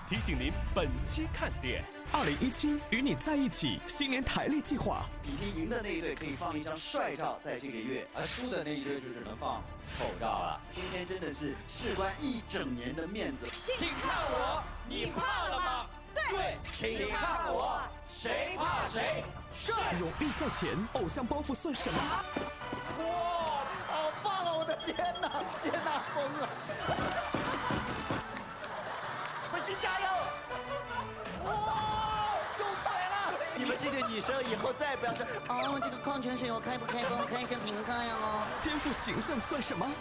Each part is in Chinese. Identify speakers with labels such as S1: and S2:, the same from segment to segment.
S1: 提醒您本期看点
S2: ：2017与你在一起新年台历计划。
S3: 比拼赢的那一队可以放一张帅照，在这个月，
S4: 而输的那一队就只能放丑照了。
S3: 今天真的是事关一整年的面子。
S4: 请看我，你怕了吗？对，请看我，谁怕谁？帅！
S2: 荣誉在前，偶像包袱算什么？
S3: 哇，好棒啊！我的天哪，谢娜疯了！文心加油！哇，又来了！你们这对女生以后再也不要说哦，这个矿泉水我开不开封？开一下瓶盖哦。
S2: 颠覆形象算什么？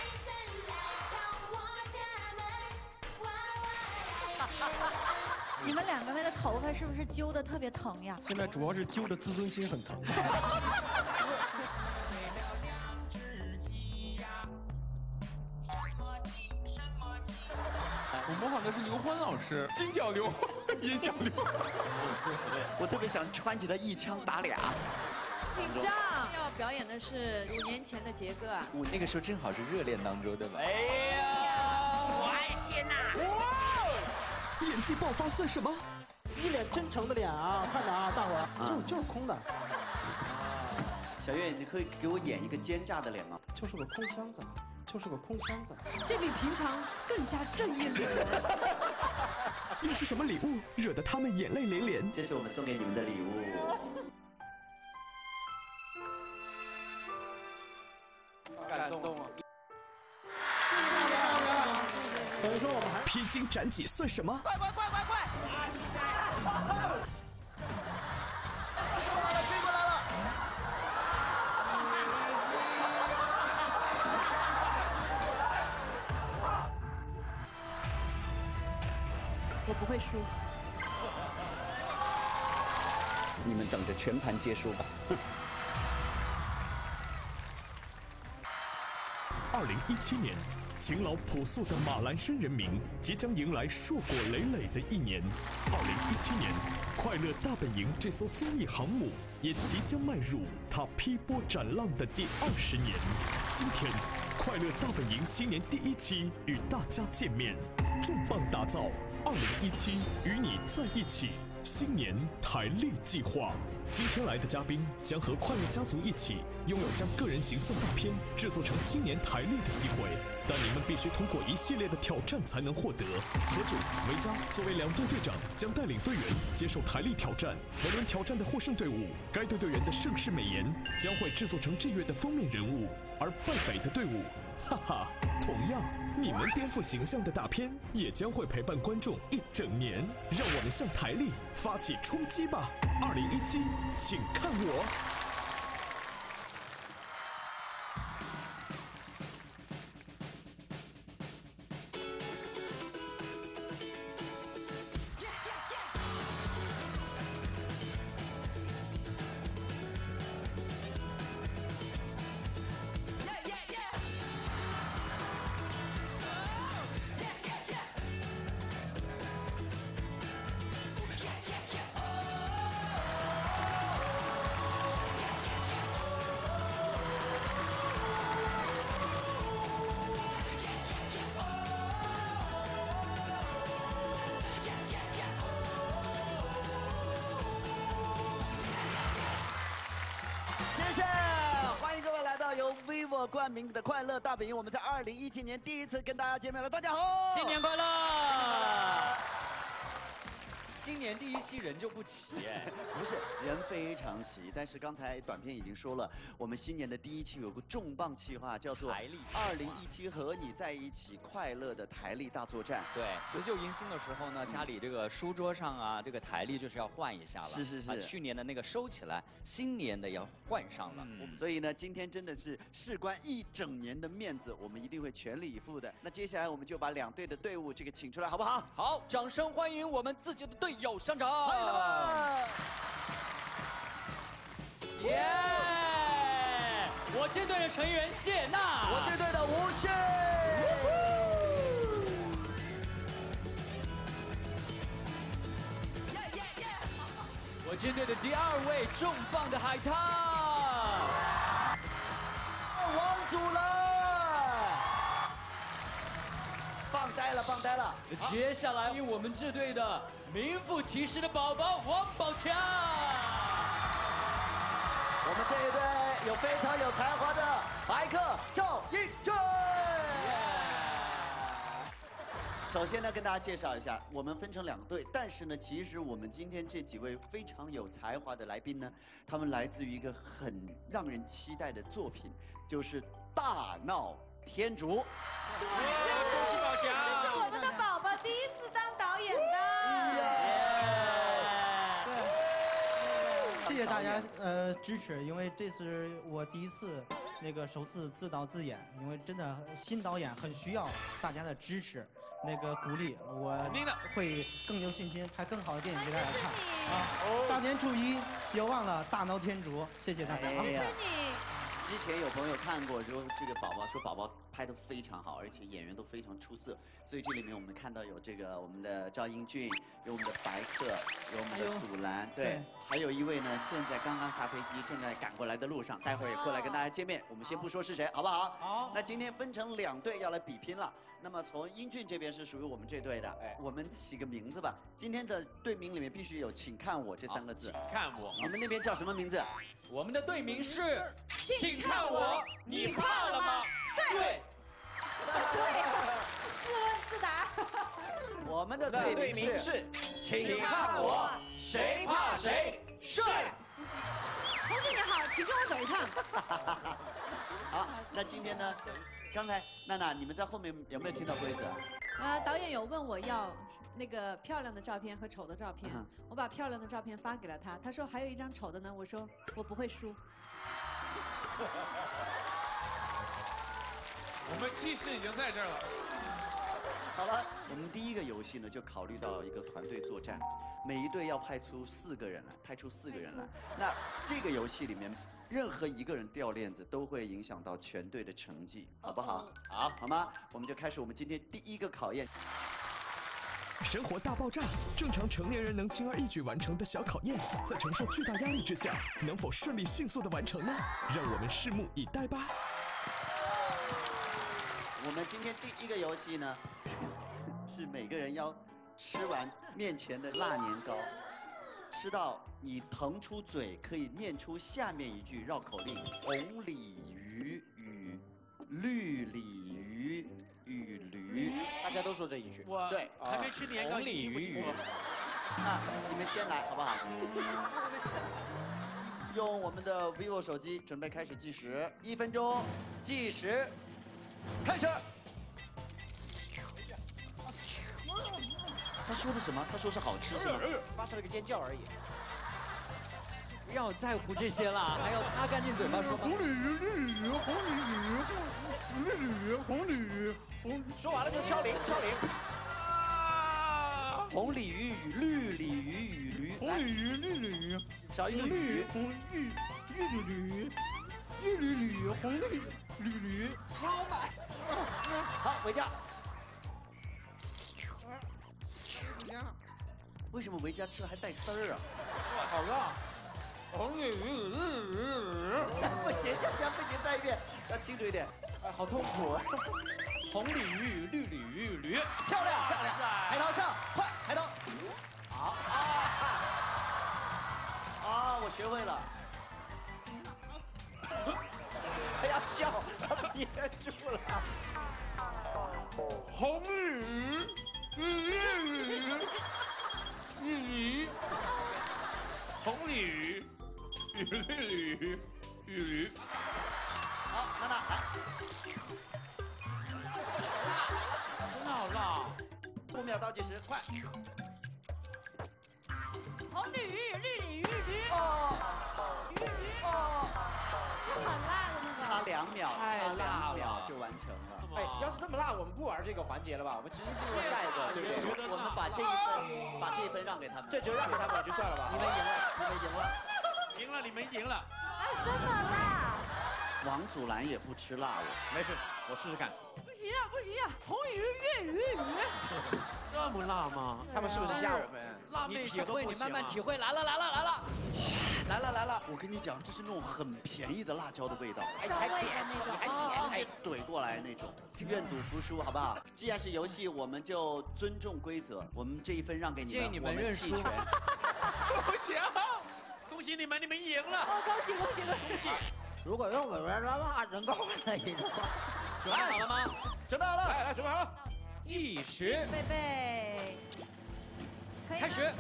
S5: 你们两个那个头发是不是揪得特别疼呀？
S6: 现在主要是揪的自尊心很疼。
S7: 我模仿的是刘欢老师，金角流，银角流。
S3: 我特别想穿起来一枪打俩。
S8: 紧张，要表演的是5年前的杰哥啊。
S4: 我那个时候正好是热恋当中，对吧？
S8: 哎呀，我爱谢娜。
S2: 演技爆发算什么？
S6: 一脸真诚的脸啊，看着啊，大伙儿就是空的。
S3: 小月，你可以给我演一个奸诈的脸吗？
S6: 就是个空箱子，就是个空箱子。
S8: 这比平常更加正义凛然。
S2: 又是什么礼物惹得他们眼泪连连？
S3: 这是我们送给你们的礼物。
S4: 感动啊！
S6: 等于说我们还
S2: 披荆斩棘算什么？
S3: 快！追过来了！
S5: 我不会输。
S3: 你们等着全盘皆输吧。
S2: 2017年，勤劳朴素的马栏山人民即将迎来硕果累累的一年。2017年，快乐大本营这艘综艺航母也即将迈入它劈波斩浪的第20年。今天，快乐大本营新年第1期与大家见面，重磅打造2017与你在一起新年台历计划。今天来的嘉宾将和快乐家族一起拥有将个人形象大片制作成新年台历的机会，但你们必须通过一系列的挑战才能获得。何炅、维嘉作为2队队长，将带领队员接受台历挑战。每轮挑战的获胜队伍，该队队员的盛世美颜将会制作成这月的封面人物，而败北的队伍，哈哈，同样，你们颠覆形象的大片也将会陪伴观众一整年。让我们向台历发起冲击吧！2017，请看我。
S3: 谢谢，欢迎各位来到由 vivo 冠名的快乐大本营。我们在2017年第1次跟大家见面了，大家好，
S4: 新年快乐！新年第1期人就不齐哎，
S3: 不是人非常齐，但是刚才短片已经说了，我们新年的第1期有个重磅计划，叫做
S4: 台历
S3: 2017和你在一起快乐的台历大作战。
S4: 对，辞旧迎新的时候呢，家里这个书桌上啊，这个台历就是要换一下了。
S3: 是，
S4: 把去年的那个收起来，新年的要换上了。
S3: 所以呢，今天真的是事关一整年的面子，我们一定会全力以赴的。那接下来我们就把2队的队伍这个请出来，好不好？
S4: 好，掌声欢迎我们自己的队友上场。
S3: 欢迎他们！
S4: 耶！我这队的成员谢娜，
S3: 我这队的吴昕，
S4: 我这队的第2位重磅的海涛，
S3: 王祖蓝，放呆了，放呆了。 了。
S4: 接下来我们这队的名副其实的宝宝王宝强。
S3: 我们这一队有非常有才华的白客赵英俊。首先呢，跟大家介绍一下，我们分成2队，但是呢，其实我们今天这几位非常有才华的来宾呢，他们来自于一个很让人期待的作品，就是《大闹天竺》。
S5: 对，这是我们的宝宝第一次当导演的。
S6: 谢谢大家支持，因为这是我第一次首次自导自演，因为真的新导演很需要大家的支持。鼓励我会更有信心拍更好的电影给大家看啊！大年初一别忘了大闹天竺，谢谢大家。
S5: 支持你。
S3: 之前有朋友看过，说这个宝宝说宝宝拍得非常好，而且演员都非常出色，所以这里面我们看到有我们的赵英俊，有我们的白客，有我们的祖蓝，对，还有一位呢，现在刚刚下飞机，正在赶过来的路上，待会儿也过来跟大家见面。我们先不说是谁，好不好？好。那今天分成2队要来比拼了。那么从英俊这边是属于我们这队的，我们起个名字吧。今天的队名里面必须有"请看我"这3个字。
S7: 请看我。
S3: 你们那边叫什么名字？
S4: 我们的队名是"请看我，你怕了吗？"对。
S5: 自问自答。
S3: 我们的队名是"请看我，谁怕谁帅"。
S8: 同志你好，请跟我走一趟。
S3: 好，那今天呢？刚才娜娜，你们在后面有没有听到规则？
S8: 导演有问我要漂亮的照片和丑的照片，我把漂亮的照片发给了他，他说还有一张丑的呢，我说我不会输。
S7: 我们气势已经在这儿了。
S3: 好了，我们第一个游戏呢，就考虑到一个团队作战，每一队要派出4个人来，那这个游戏里面。任何一个人掉链子都会影响到全队的成绩，好不好？好吗？我们就开始我们今天第一个考验。
S2: 生活大爆炸，正常成年人能轻而易举完成的小考验，在承受巨大压力之下，能否顺利迅速的完成呢？让我们拭目以待吧。
S3: 我们今天第一个游戏呢，是每个人要吃完面前的辣年糕。吃到你腾出嘴，可以念出下面一句绕口令：红鲤鱼与绿鲤鱼与驴。
S4: 大家都说这一句。
S7: 对，还没吃年糕，
S4: 红鲤鱼与。
S3: 那你们先来好不好？用我们的 vivo 手机准备开始计时，1分钟，计时开始。他说的什么？他说是好吃是吗？
S4: 发出了个尖叫而已。不要在乎这些啦，还要擦干净嘴巴说吧。红鲤鱼，绿鲤鱼，红鲤鱼，绿鲤鱼，红鲤鱼，说完了就敲铃，敲铃。
S3: 红鲤鱼与绿鲤鱼与驴。
S6: 红鲤鱼，绿鲤鱼，
S3: 少一个鱼。
S6: 红绿鲤鱼，绿鲤鱼，红绿驴。
S8: 超满。
S3: 好，回家。为什么维嘉吃了还带丝儿啊？
S4: 好辣！红鲤鱼，
S3: 不行，不行，再一遍，要清楚一点。
S4: 哎，好痛苦啊！红鲤鱼，绿鲤鱼，驴，
S3: 漂亮，海涛上，快，海涛。好啊，我学会了。不要笑，他憋住了。
S4: 红鲤鱼，绿红鲤鱼，绿鱼。
S3: 好，娜娜来。
S4: 真的好辣
S3: ！5秒倒计时，快。
S8: 红鲤鱼，绿鲤鱼，驴。
S5: 很辣的那个。
S3: 差2秒，
S4: 太辣了
S3: 就完成了。
S4: 哎，要是这么辣，我们不玩这个环节了吧？我们直接进入下一个，对不对？
S3: 我们把这一分让给他们。
S4: 这就让给他们就算了吧。
S3: 你们赢了。
S7: 你们赢了。
S5: 哎，这么辣！
S3: 王祖蓝也不吃辣的。
S7: 没事，我试试看。
S8: 不行啊！红鲤鱼，绿鲤鱼。
S4: 这么辣吗？他们是不是吓我们？
S8: 辣妹
S4: 你体会，你慢慢体会。来了！ 来了来了，
S3: 我跟你讲，这是那种很便宜的辣椒的味道，
S8: 稍微的那种。
S3: 直接怼过来那种，愿赌服输，好不好？既然是游戏，我们就尊重规则，我们这一分让给你们，
S4: 建议你们认输。
S7: 不行，恭喜你们，你们赢了！
S8: 哦，恭喜恭喜恭喜！
S9: 如果用伟伟拉拉人工的一个话，
S4: 准备好了吗？
S3: 准备好了，
S7: 来，准备好了，
S4: 计时，
S8: 贝贝，可以
S4: 开始。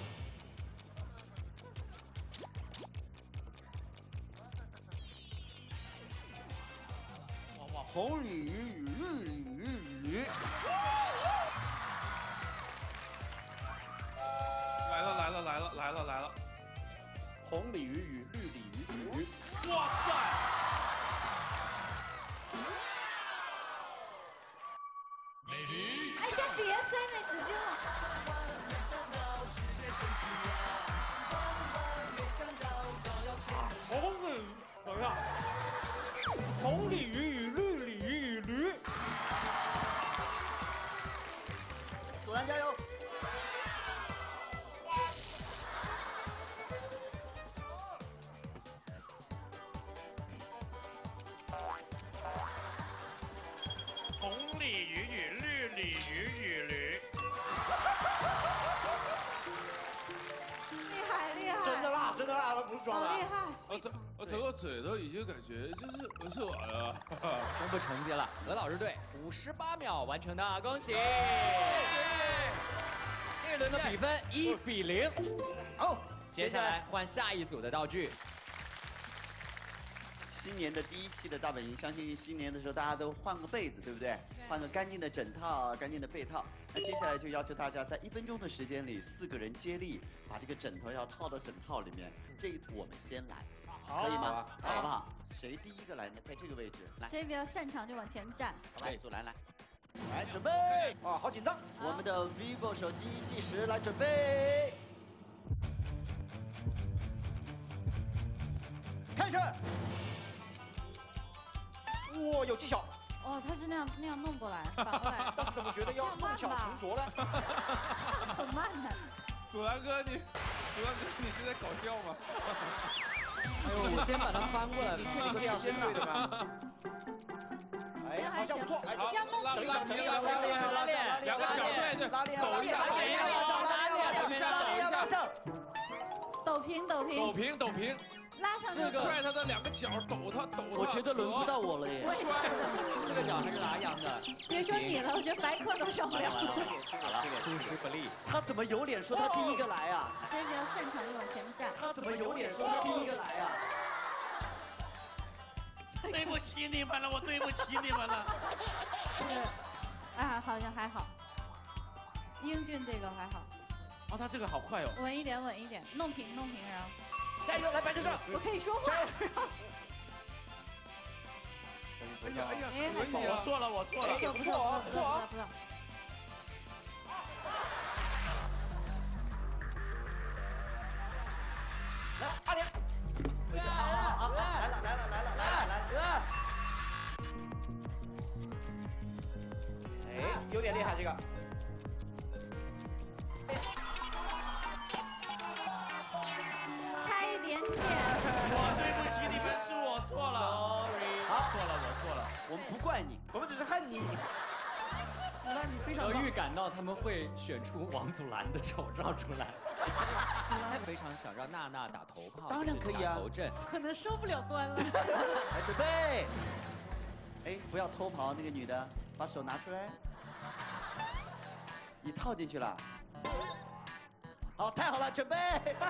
S3: 红鲤鱼与绿鲤鱼。
S7: 来了！
S3: 红鲤鱼与绿鲤鱼。
S7: 哇塞！
S8: 哎，先别塞那纸巾了。
S3: 红鲤鱼与绿鲤鱼与驴。左蓝加油！
S7: 红鲤鱼与绿鲤鱼与驴。
S8: 厉害厉害！
S3: 真的辣，不是装的。
S8: 好厉害！
S7: 我这个嘴都已经感觉就是我了。
S4: 公布成绩了，何老师队58秒完成的，恭喜！这一轮的比分1比0。
S3: 好，
S4: 接下来换下一组的道具。
S3: 新年的第一期的大本营，相信新年的时候大家都换个被子，对不对？换个干净的枕套、干净的被套。那接下来就要求大家在1分钟的时间里，4个人接力把这个枕头要套到枕套里面。这一次我们先来，可以吗？好不好？谁第一个来呢？在这个位置来。
S8: 谁比较擅长就往前站。
S3: 来，左蓝来，来准备。啊，好紧张！我们的 vivo 手机计时来准备，开始。哇，有技巧！
S8: 哦，他是那样弄过来，反过来。
S3: 但是怎么觉得要弄巧成拙呢？
S8: 很慢的。
S7: 祖蓝哥，你是在搞笑吗？
S4: 是先把它翻过来，
S3: 你确定这样是对的吗？哎，好像不错。哎，
S8: 要弄
S7: 拉
S4: 链，
S7: 两个脚，对，
S3: 拉链，
S7: 抖一下，
S3: 拉上，
S8: 抖平。拉上
S4: 4个，
S7: 拽他的2个脚，抖他。
S3: 我觉得轮不到我了耶。
S4: 4个脚还是哪样的？
S8: 别说你了，我觉得白客都受不了。
S4: 出师不利。
S3: 他怎么有脸说他第一个来啊？
S8: 谁比较擅长就往前站。
S3: 他怎么有脸说他第一个来啊？
S7: 对不起你们了，我对不起你们了。
S8: 啊，好像还好。英俊这个还好。
S7: 哦，他这个好快哦。
S8: 稳一点，弄平，然后。
S3: 加油，来白先生！
S8: 我可以说话。
S7: 哎呀，
S8: 可
S7: 以啊！我错了。
S8: 不错。
S3: 来，阿莲。好，来了。哎，有点厉害这个。
S8: 差一点点。
S7: 我对不起你们，是我错了。Sorry， 我错了。
S3: 我们不怪你，我们只是恨你。祖蓝，你非常。
S4: 我预感到他们会选出王祖蓝的丑照出来。非常想让娜娜打头炮，
S3: 当然可以啊。
S4: 头阵
S8: 可能收不了官了。
S3: 来，准备。哎，不要偷跑，那个女的，把手拿出来。你套进去了。 好，太好了，准备。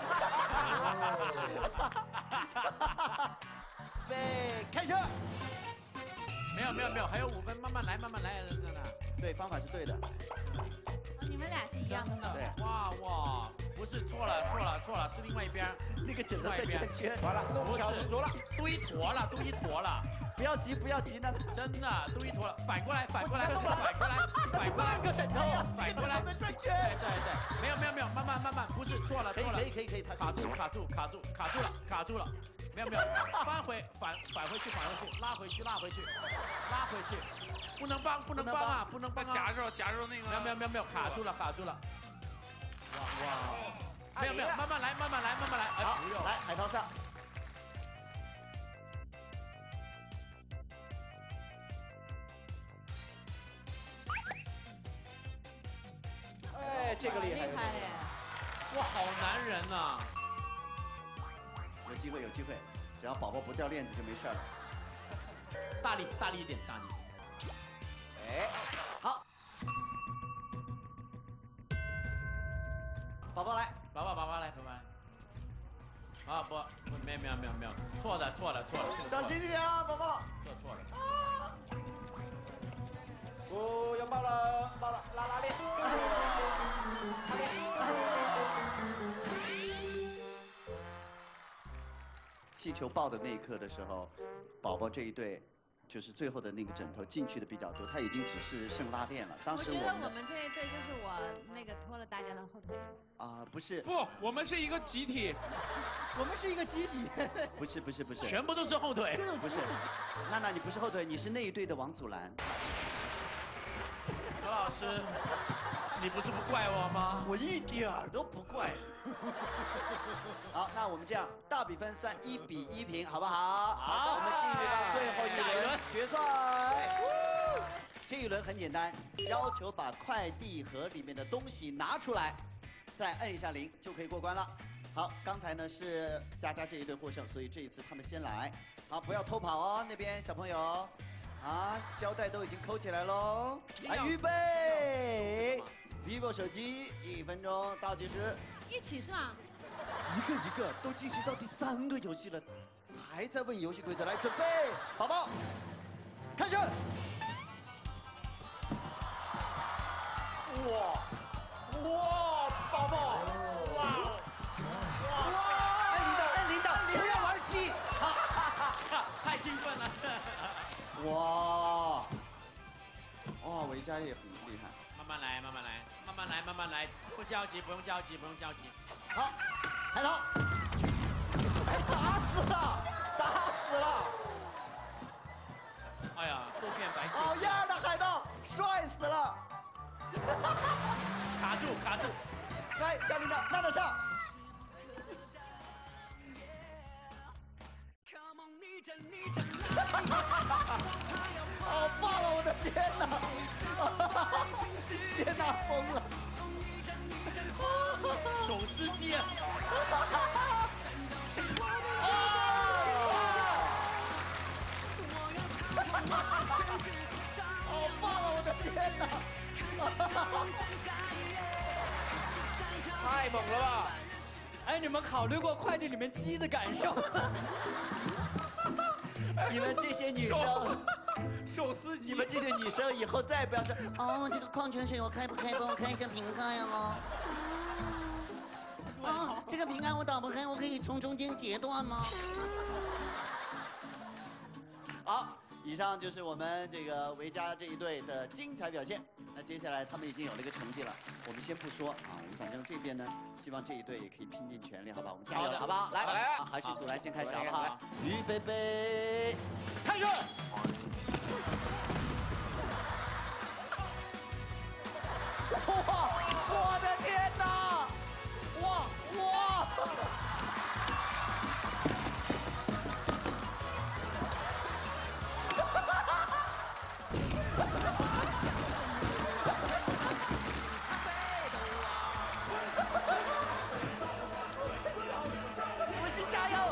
S3: 准备开始。
S7: 没有，还有5分，慢慢来，娜娜。
S3: 对，方法是对的。
S8: 你们俩是一样的。
S3: 对。
S7: 哇，不是错了，是另外一边。
S3: 那个枕头在转圈。
S7: 完了，弄巧成拙了，都一坨了。
S3: 不要急，呢。
S7: 真的，都一坨了，反过来，半个枕头，反过来。
S3: 在转圈。
S7: 对，没有，慢慢，不是错了。
S3: 可以，
S7: 卡住了。没有，返回去，拉回去，不能帮啊，不能帮啊！夹住那个。没有，卡住了。哇， 没有，慢慢来，慢慢来，慢慢来。
S3: 好，来，海涛上。
S4: 哎，这个厉害，
S7: 哇，好男人呐！
S3: 有机会，有机会，只要宝宝不掉链子就没事了。
S7: 大力一点，大力。
S3: 哎，好，宝宝来，
S7: 宝宝来，宝宝来。啊不，没有，错了，
S3: 小心点啊，宝宝。
S7: 错了。
S4: 哦，要爆了，拉链，
S3: 气球爆的那一刻的时候，宝宝这一队就是最后的那个枕头进去的比较多，他已经只是剩拉链了。当时
S8: 我觉得我们这一队就是我那个拖了大家的后腿。
S3: 不是，
S7: 不，我们是一个集体，
S6: 我们是一个集体。
S3: 不是，
S7: 全部都是后腿。
S3: 不是，娜娜你不是后腿，你是那一队的王祖蓝。
S7: 何老师，你不是不怪我吗？
S3: 我一点儿都不怪。好，那我们这样大比分算1-1平，好不好？
S7: 好，
S3: 我们进入到最后一轮决赛。这一轮很简单，要求把快递盒里面的东西拿出来，再摁一下铃就可以过关了。好，刚才呢是佳佳这一队获胜，所以这一次他们先来。好，不要偷跑哦，那边小朋友。胶带都已经扣起来喽！来，预备 ，vivo 手机，1分钟倒计时。
S8: 一起是吗？
S3: 一个都进行到第3个游戏了，还在问游戏规则。来，准备，宝宝，开始！
S4: 哇，宝宝，
S3: 按铃铛，不要玩鸡！
S7: 太兴奋了！
S3: 哇，维嘉也很厉害。
S7: 慢慢来，不着急，不用着急。
S3: 好，海涛，
S4: 哎，打死了！
S7: 哎呀，后面白痴。
S3: 好样的，海涛，帅死了！
S7: 卡住！
S3: 来，加铃铛，娜娜上。好棒啊！我的天哪！谢娜疯了！
S7: 手撕鸡啊！
S3: 好棒啊！我的天哪！
S4: 太猛了吧！ 哎，你们考虑过快递里面鸡的感受？
S3: 你们这些女生，
S7: 手撕鸡，
S3: 你们这些女生以后再也不要说这个矿泉水我开不开？帮我开一下瓶盖哦。这个瓶盖我打不开，我可以从中间截断吗？好，以上就是我们这个维嘉这一队的精彩表现。那接下来他们已经有了一个成绩了，我们先不说我们反正这边呢，希望这一队也可以拼尽全力，好吧？我们加油，好不好？来，还是祖蓝先开始，好不好？预备，开始！哇，我的天哪！哇！我先加油！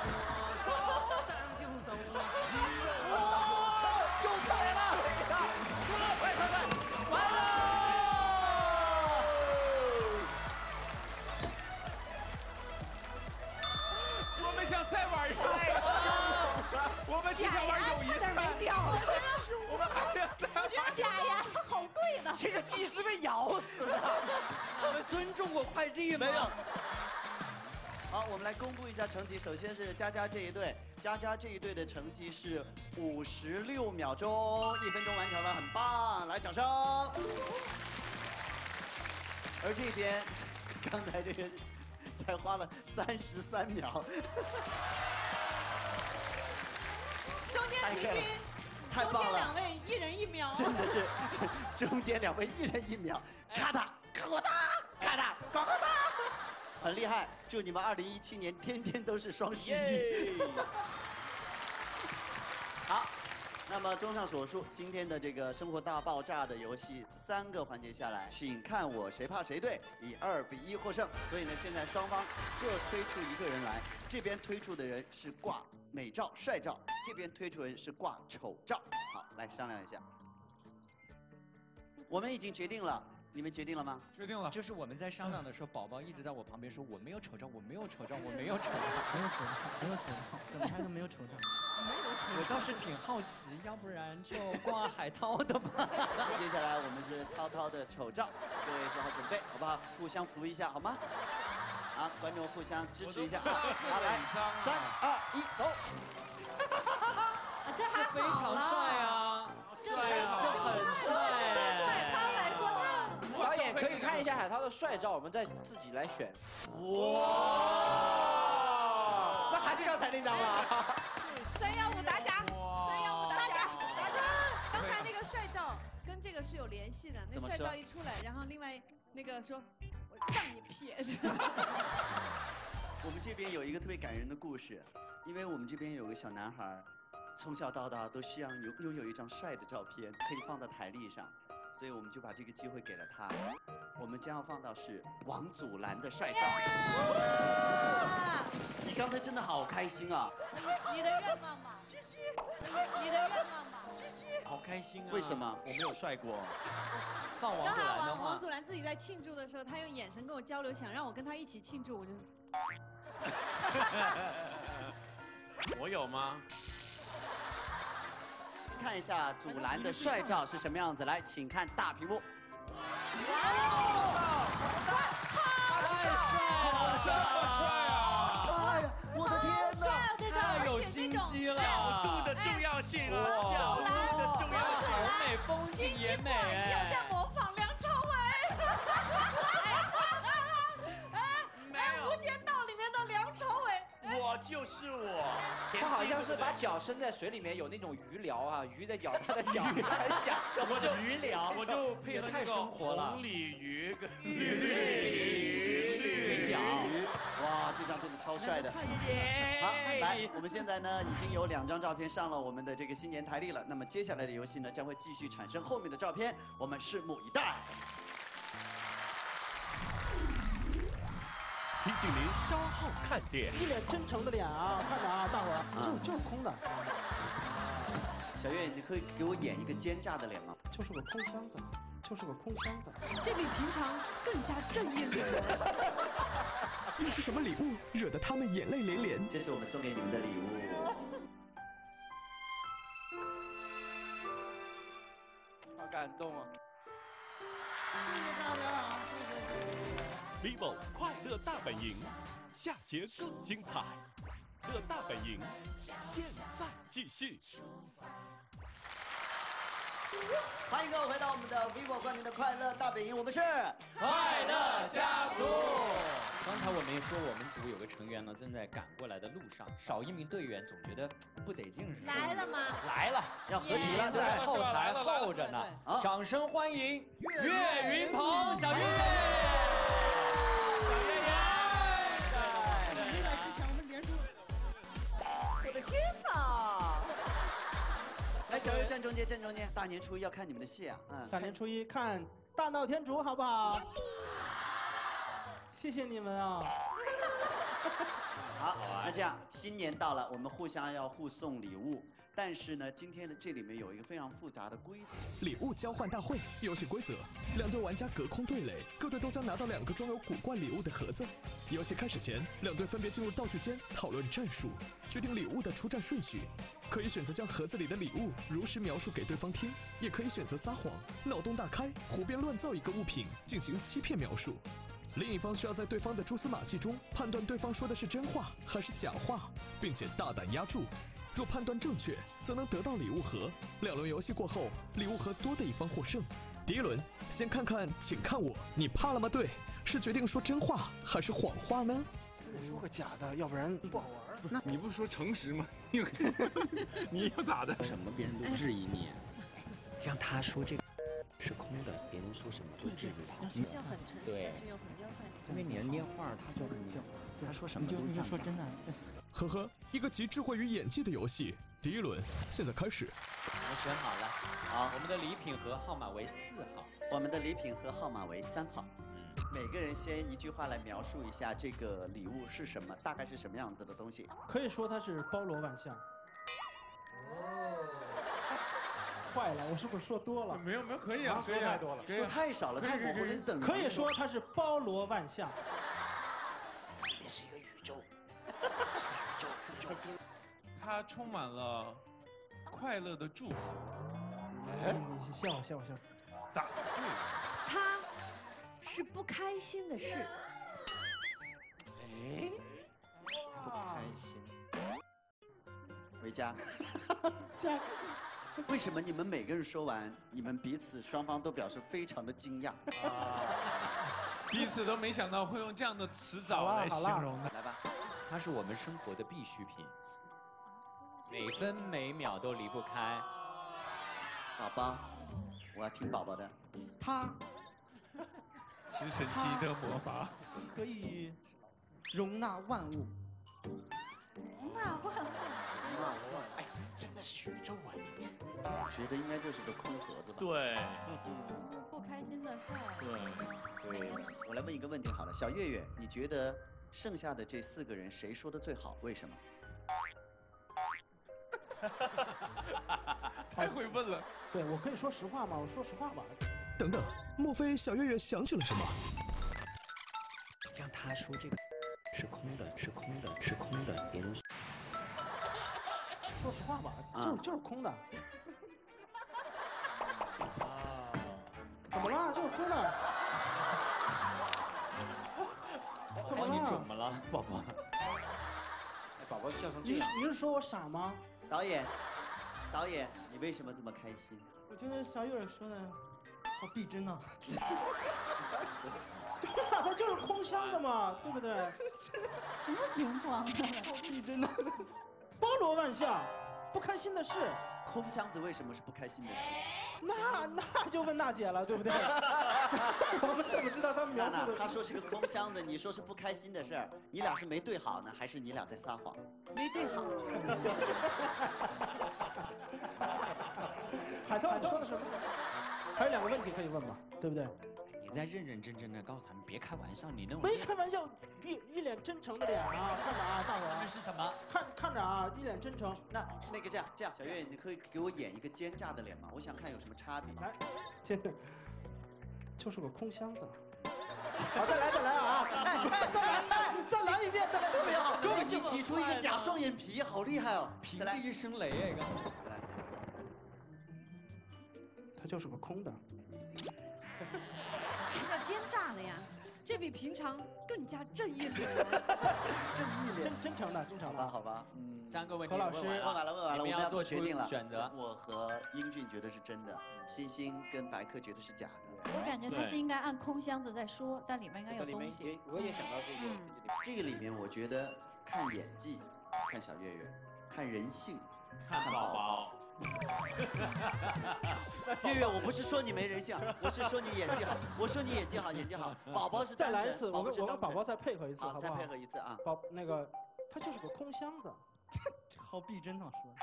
S3: 又来了！快！完了！
S7: 我们想再玩一个，我们是想玩友谊赛。我们还要再玩。
S5: 假牙好贵的，
S3: 这个鸡是被咬死的。
S4: 我们尊重过快递吗？
S3: 没有。好，我们来公布一下成绩。首先是佳佳这一队，佳佳这一队的成绩是56秒钟，1分钟完成了，很棒，来掌声。而这边，刚才这个才花了33秒。
S5: 中间平均，
S3: 太棒了！
S5: 中间2位1人1秒，
S3: 真的是，中间2位1人1秒，咔嗒，咔嗒，咔嗒，咔嗒。 很厉害，祝你们2017年天天都是双十一。好。 那么综上所述，今天的这个《生活大爆炸》的游戏3个环节下来，请看我谁怕谁对，以2比1获胜。所以呢，现在双方各推出1个人来，这边推出的人是挂美照、帅照，这边推出人是挂丑照。好，来商量一下。我们已经决定了，你们决定了吗？
S4: 决定了。就是我们在商量的时候，宝宝一直在我旁边说：“我没有丑照，我没有丑照，我没有丑照，
S6: 没有丑照，没有丑照，怎么还能没有丑照？”
S4: 我倒是挺好奇，要不然就挂海涛的吧。
S3: 接下来我们是涛涛的丑照，各位做好准备，好不好？互相扶一下，好吗？好，观众互相支持一下啊！好，来，3、2、1，走。
S8: 这还
S4: 非常帅啊！
S7: 帅啊！
S4: 这很帅。
S8: 对海涛来说，
S9: 导演可以看一下海涛的帅照，我们再自己来选。
S3: 哇！
S9: 那还是要才那张吗
S8: ？315打假，315打假，打假！刚才那个帅照跟这个是有联系的，那帅照一出来，然后另外那个说，我让你撇。
S3: 我们这边有一个特别感人的故事，因为我们这边有个小男孩，从小到大都希望拥有一张帅的照片，可以放到台历上，所以我们就把这个机会给了他。我们将要放到是王祖蓝的帅照。你刚才真的好开心啊！
S5: 你的愿望嘛，谢谢。你的愿望嘛，谢谢。
S7: 好开心啊！
S3: 为什么？
S7: 我没有帅过。
S4: 放王祖蓝的话，
S8: 王祖蓝自己在庆祝的时候，他用眼神跟我交流，想让我跟他一起庆祝，我就。
S7: 我有吗？
S3: 看一下祖蓝的帅照是什么样子，来，请看大屏幕。
S7: 好帅啊！
S3: 帅呀！我的天哪！
S4: 太有心机了。
S7: 角度的重要性啊！角度的重要性。
S4: 好美，风景也美
S8: 又在模仿梁朝伟。无间道里面的梁朝伟，
S7: 我就是我。
S9: 他好像是把脚伸在水里面，有那种鱼疗啊，鱼的咬他的脚，很享受。
S7: 我就
S4: 鱼疗，
S7: 我就配合那个红鲤鱼跟鱼
S4: 脚。
S3: 哇，这张真的超帅的。好，来，我们现在呢已经有2张照片上了我们的这个新年台历了。那么接下来的游戏呢将会继续产生后面的照片，我们拭目以待。
S1: 提醒您稍后看点。
S10: 一脸真诚的脸啊，看着啊，大伙儿，就是空的。
S3: 小月，你可以给我演一个奸诈的脸吗？
S10: 就是个空箱子，就是个空箱子。
S8: 这比平常更加正义凛然。
S2: 那是什么礼物，惹得他们眼泪连连？
S3: 这是我们送给你们的礼物。
S9: 好感动啊！
S6: 谢谢大家，谢谢。
S1: vivo 快乐大本营，下节更精彩。乐大本营，现在继续。
S3: 欢迎各位回到我们的 vivo 冠名的快乐大本营，我们是
S4: 快乐家族。刚才我们也说，我们组有个成员呢正在赶过来的路上，少一名队员总觉得不得劲似的。
S8: 来了吗？
S4: 来了，
S3: 要合体了，对
S4: 在
S3: 不
S4: 后台候着呢。掌声欢迎岳云鹏、小岳。
S3: 我的天哪！来，小月站中间，站中间。大年初一要看你们的戏啊，
S10: 大年初一看《大闹天竺》，好不好？谢谢你们啊！
S3: 好，那这样，新年到了，我们互相要互送礼物。但是呢，今天的这里面有一个非常复杂的规则。
S2: 礼物交换大会游戏规则：2队玩家隔空对垒，各队都将拿到2个装有古怪礼物的盒子。游戏开始前，2队分别进入道具间讨论战术，决定礼物的出战顺序。可以选择将盒子里的礼物如实描述给对方听，也可以选择撒谎、脑洞大开、胡编乱造一个物品进行欺骗描述。另一方需要在对方的蛛丝马迹中判断对方说的是真话还是假话，并且大胆押注。若判断正确，则能得到礼物盒。2轮游戏过后，礼物盒多的一方获胜。第1轮，先看看，请看我，你怕了吗？队是决定说真话还是谎话呢？
S10: 我说个假的，要不然不好玩。
S11: 那你不是说诚实吗？你要咋的？
S4: 什么别人都质疑你，让他说这个。
S11: 是空的，别人说什么都质疑他。
S5: 好像很诚实，但是又很热爱。
S11: 因为你的捏画，他就是你，他说什么
S6: 你就说真的。
S2: 呵呵，一个集智慧与演技的游戏，第一轮现在开始。
S4: 我选好了，
S3: 好，
S4: 我们的礼品盒号码为4号。
S3: 我们的礼品盒号码为3号。每个人先一句话来描述一下这个礼物是什么，大概是什么样子的东西。
S10: 可以说它是包罗万象。坏了，我是不是说多了？
S7: 没有，可以啊，
S10: 说太多了，
S3: 说太少了，太模糊了，你等。
S10: 可以说它是包罗万象。
S11: 也是一个宇宙，宇宙。
S7: 它充满了快乐的祝福。
S10: 哎，你笑，
S7: 咋对？
S8: 它是不开心的事。
S3: 哎，不开心。维嘉，为什么你们每个人说完，你们彼此双方都表示非常的惊讶？
S7: 彼此都没想到会用这样的词藻来形容的。
S3: 来吧，
S4: 它是我们生活的必需品，每分每秒都离不开。
S3: 宝宝，我要听宝宝的。
S6: 它
S7: 是神奇的魔法，
S6: 可以容纳万物。
S8: 容纳万物。
S11: 哎，真的是宇宙啊！
S3: 我觉得应该就是个空盒子吧。
S7: 对，
S8: 不开心的事儿。
S3: 对。我来问一个问题好了，小月月，你觉得剩下的这4个人谁说的最好？为什么？
S7: 太会问了。
S10: 对，我可以说实话吗？我说实话吧。
S2: 等等，莫非小月月想起了什么？
S11: 让他说这个是空的，是空的，是空的，别人
S10: 说实话吧，就是空的。怎么了？就是空的。怎么了？
S4: 你怎么了，宝宝？
S9: 宝宝笑成这样。
S10: 你是说我傻吗？
S3: 导演，你为什么这么开心？
S6: 我觉得小月说的好逼真呐。
S10: 对啊，它就是空箱的嘛，对不对？
S5: 什么情况？
S6: 好逼真呐。
S10: 包罗万象，不开心的事。
S3: 空箱子为什么是不开心的事？
S10: 那就问娜姐了，对不对？我们怎么知道他描述的？
S3: 他说是个空箱子，你说是不开心的事儿，你俩是没对好呢，还是你俩在撒谎？
S8: 没对好。
S10: 海涛，你说的什么？还有2个问题可以问嘛，对不对？
S4: 你再认认真真的告诉他们，别开玩笑，你那种
S10: 没开玩笑，一脸真诚的脸啊，看着啊，大伙儿。
S4: 那是什么？
S10: 看着啊，一脸真诚。
S3: 那个这样，小月，你可以给我演一个奸诈的脸吗？我想看有什么差别。
S10: 来，就是个空箱子。好，再来啊！再来一遍，
S3: 特别好，给你挤出一个假双眼皮，好厉害哦！
S4: 平地一声雷哎，刚才。
S10: 它就是个空的。
S8: 什么叫奸诈的呀？这比平常更加正义凛然。
S10: 真诚的。
S3: 好吧。
S4: 3个问题
S3: 何老师问完了，我们要做决定了。
S4: 选择。
S3: 我和英俊觉得是真的，欣欣跟白客觉得是假的。
S5: 我感觉他是应该按空箱子在说，但里面应该有东西。
S9: 我也想到这个。
S3: 这个里面，我觉得看演技，看小月月，看人性，
S7: 看宝宝。
S3: 月月，我不是说你没人性，我是说你演技好。我说你演技好。宝宝是
S10: 再来一次，我跟宝宝再配合一次，好不好？
S3: 再配合一次啊。
S10: 那个，它就是个空箱子。
S6: 好逼真啊，说。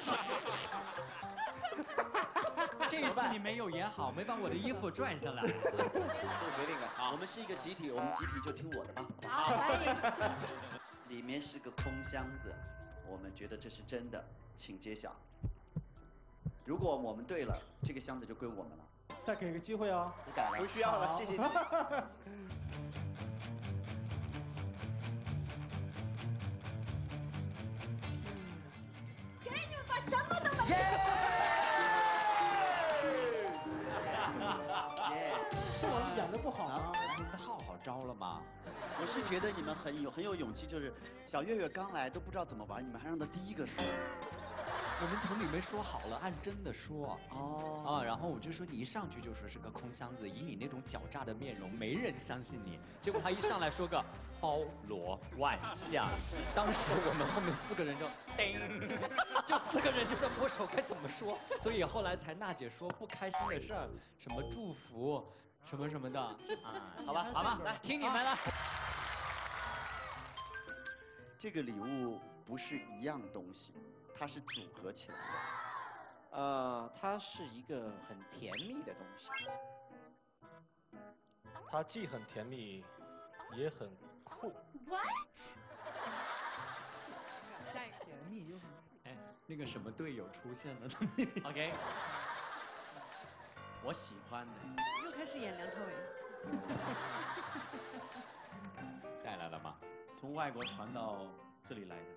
S4: 这一次你没有演好，没把我的衣服拽下来。
S9: 做决定了
S3: 啊！我们是一个集体，我们集体就听我的吧。
S5: 好，来。
S3: 里面是个空箱子，我们觉得这是真的，请揭晓。如果我们对了，这个箱子就归我们了。
S10: 再给个机会哦。
S3: 不改了，
S9: 不需要了，谢谢你。
S8: 给你们把什么都能。
S10: 是我们演的不好吗？
S4: 你们套好招了吗？
S3: 我是觉得你们很有勇气，就是小月月刚来都不知道怎么玩，你们还让她第一个说。
S4: 我们从里面说好了，按真的说。然后我就说你一上去就说是个空箱子，以你那种狡诈的面容，没人相信你。结果他一上来说个包罗万象。当时我们后面4个人就叮，就4个人就在摸手该怎么说，所以后来才娜姐说不开心的事儿，什么祝福，什么什么的啊，好吧，好吧，来听你们了。
S3: 这个礼物不是一样东西，它是组合起来的。
S9: 它是一个很甜蜜的东西。
S12: 它既很甜蜜，也很酷。
S8: 下一个
S6: 甜蜜又很……
S4: 哎，那个什么队友出现了。
S7: OK， 我喜欢的。
S8: 又开始演梁朝伟。
S4: 带来了吗？
S7: 从外国传到这里来的。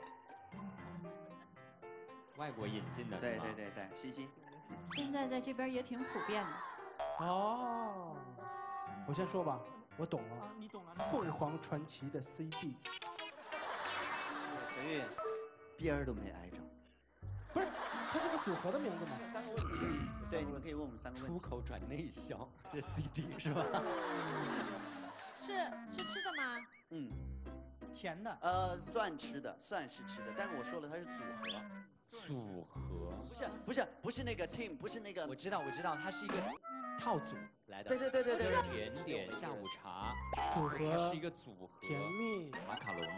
S4: 外国引进的。
S3: 对，西西。
S5: 现在在这边也挺普遍的。
S10: 哦，我先说吧，我懂了。
S6: 你懂了。
S10: 凤凰传奇的 CD。
S3: 小月，边儿都没挨着。
S10: 不是，它是个组合的名字吗
S3: ？3个问题。对，你们可以问我们3个问题。
S4: 出口转内销，这 CD 是吧？
S8: 是吃的吗？
S3: 嗯，
S6: 甜的。
S3: 算吃的，算是吃的，但是我说了它是组合。
S4: 组合
S3: 不是那个 team， 不是那个。
S4: 我知道，它是一个套组来的。
S3: 对。
S4: 甜点下午茶
S10: 组合，
S4: 它是一个组合。
S10: 甜蜜
S4: 马卡龙。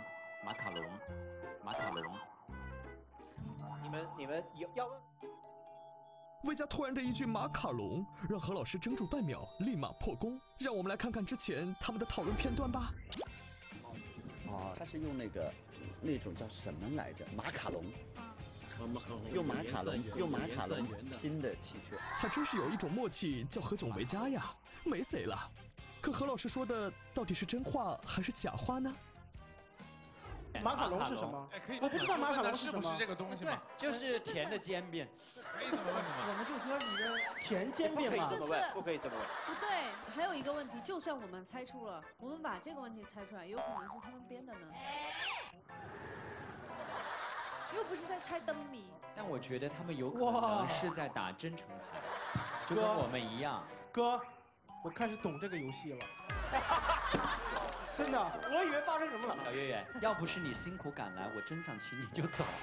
S9: 你们要问？
S2: 魏佳突然的一句马卡龙，让何老师怔住半秒，立马破功。让我们来看看之前他们的讨论片段吧。
S3: 哦，他是用那种叫什么来着？马卡龙。用马卡龙拼的汽车，
S2: 还真是有一种默契叫何炅为佳呀，没谁了。可何老师说的到底是真话还是假话呢？
S10: 马卡龙是什么？我不知道马卡龙是什么。
S12: 是不是这个东西吗？
S4: 就是甜的煎饼。
S12: 可以这么问的吗？
S6: 我们就说里边
S10: 甜煎饼嘛。
S9: 不可以这么问。
S8: 不对，还有一个问题，就算我们猜出了，我们把这个问题猜出来，有可能是他们编的呢。又不是在猜灯谜。
S4: 但我觉得他们有可能是在打真诚牌，就跟我们一样。
S10: 哥，我开始懂这个游戏了。真的，我以为发生什么了。
S4: 小月月，要不是你辛苦赶来，我真想请你就走。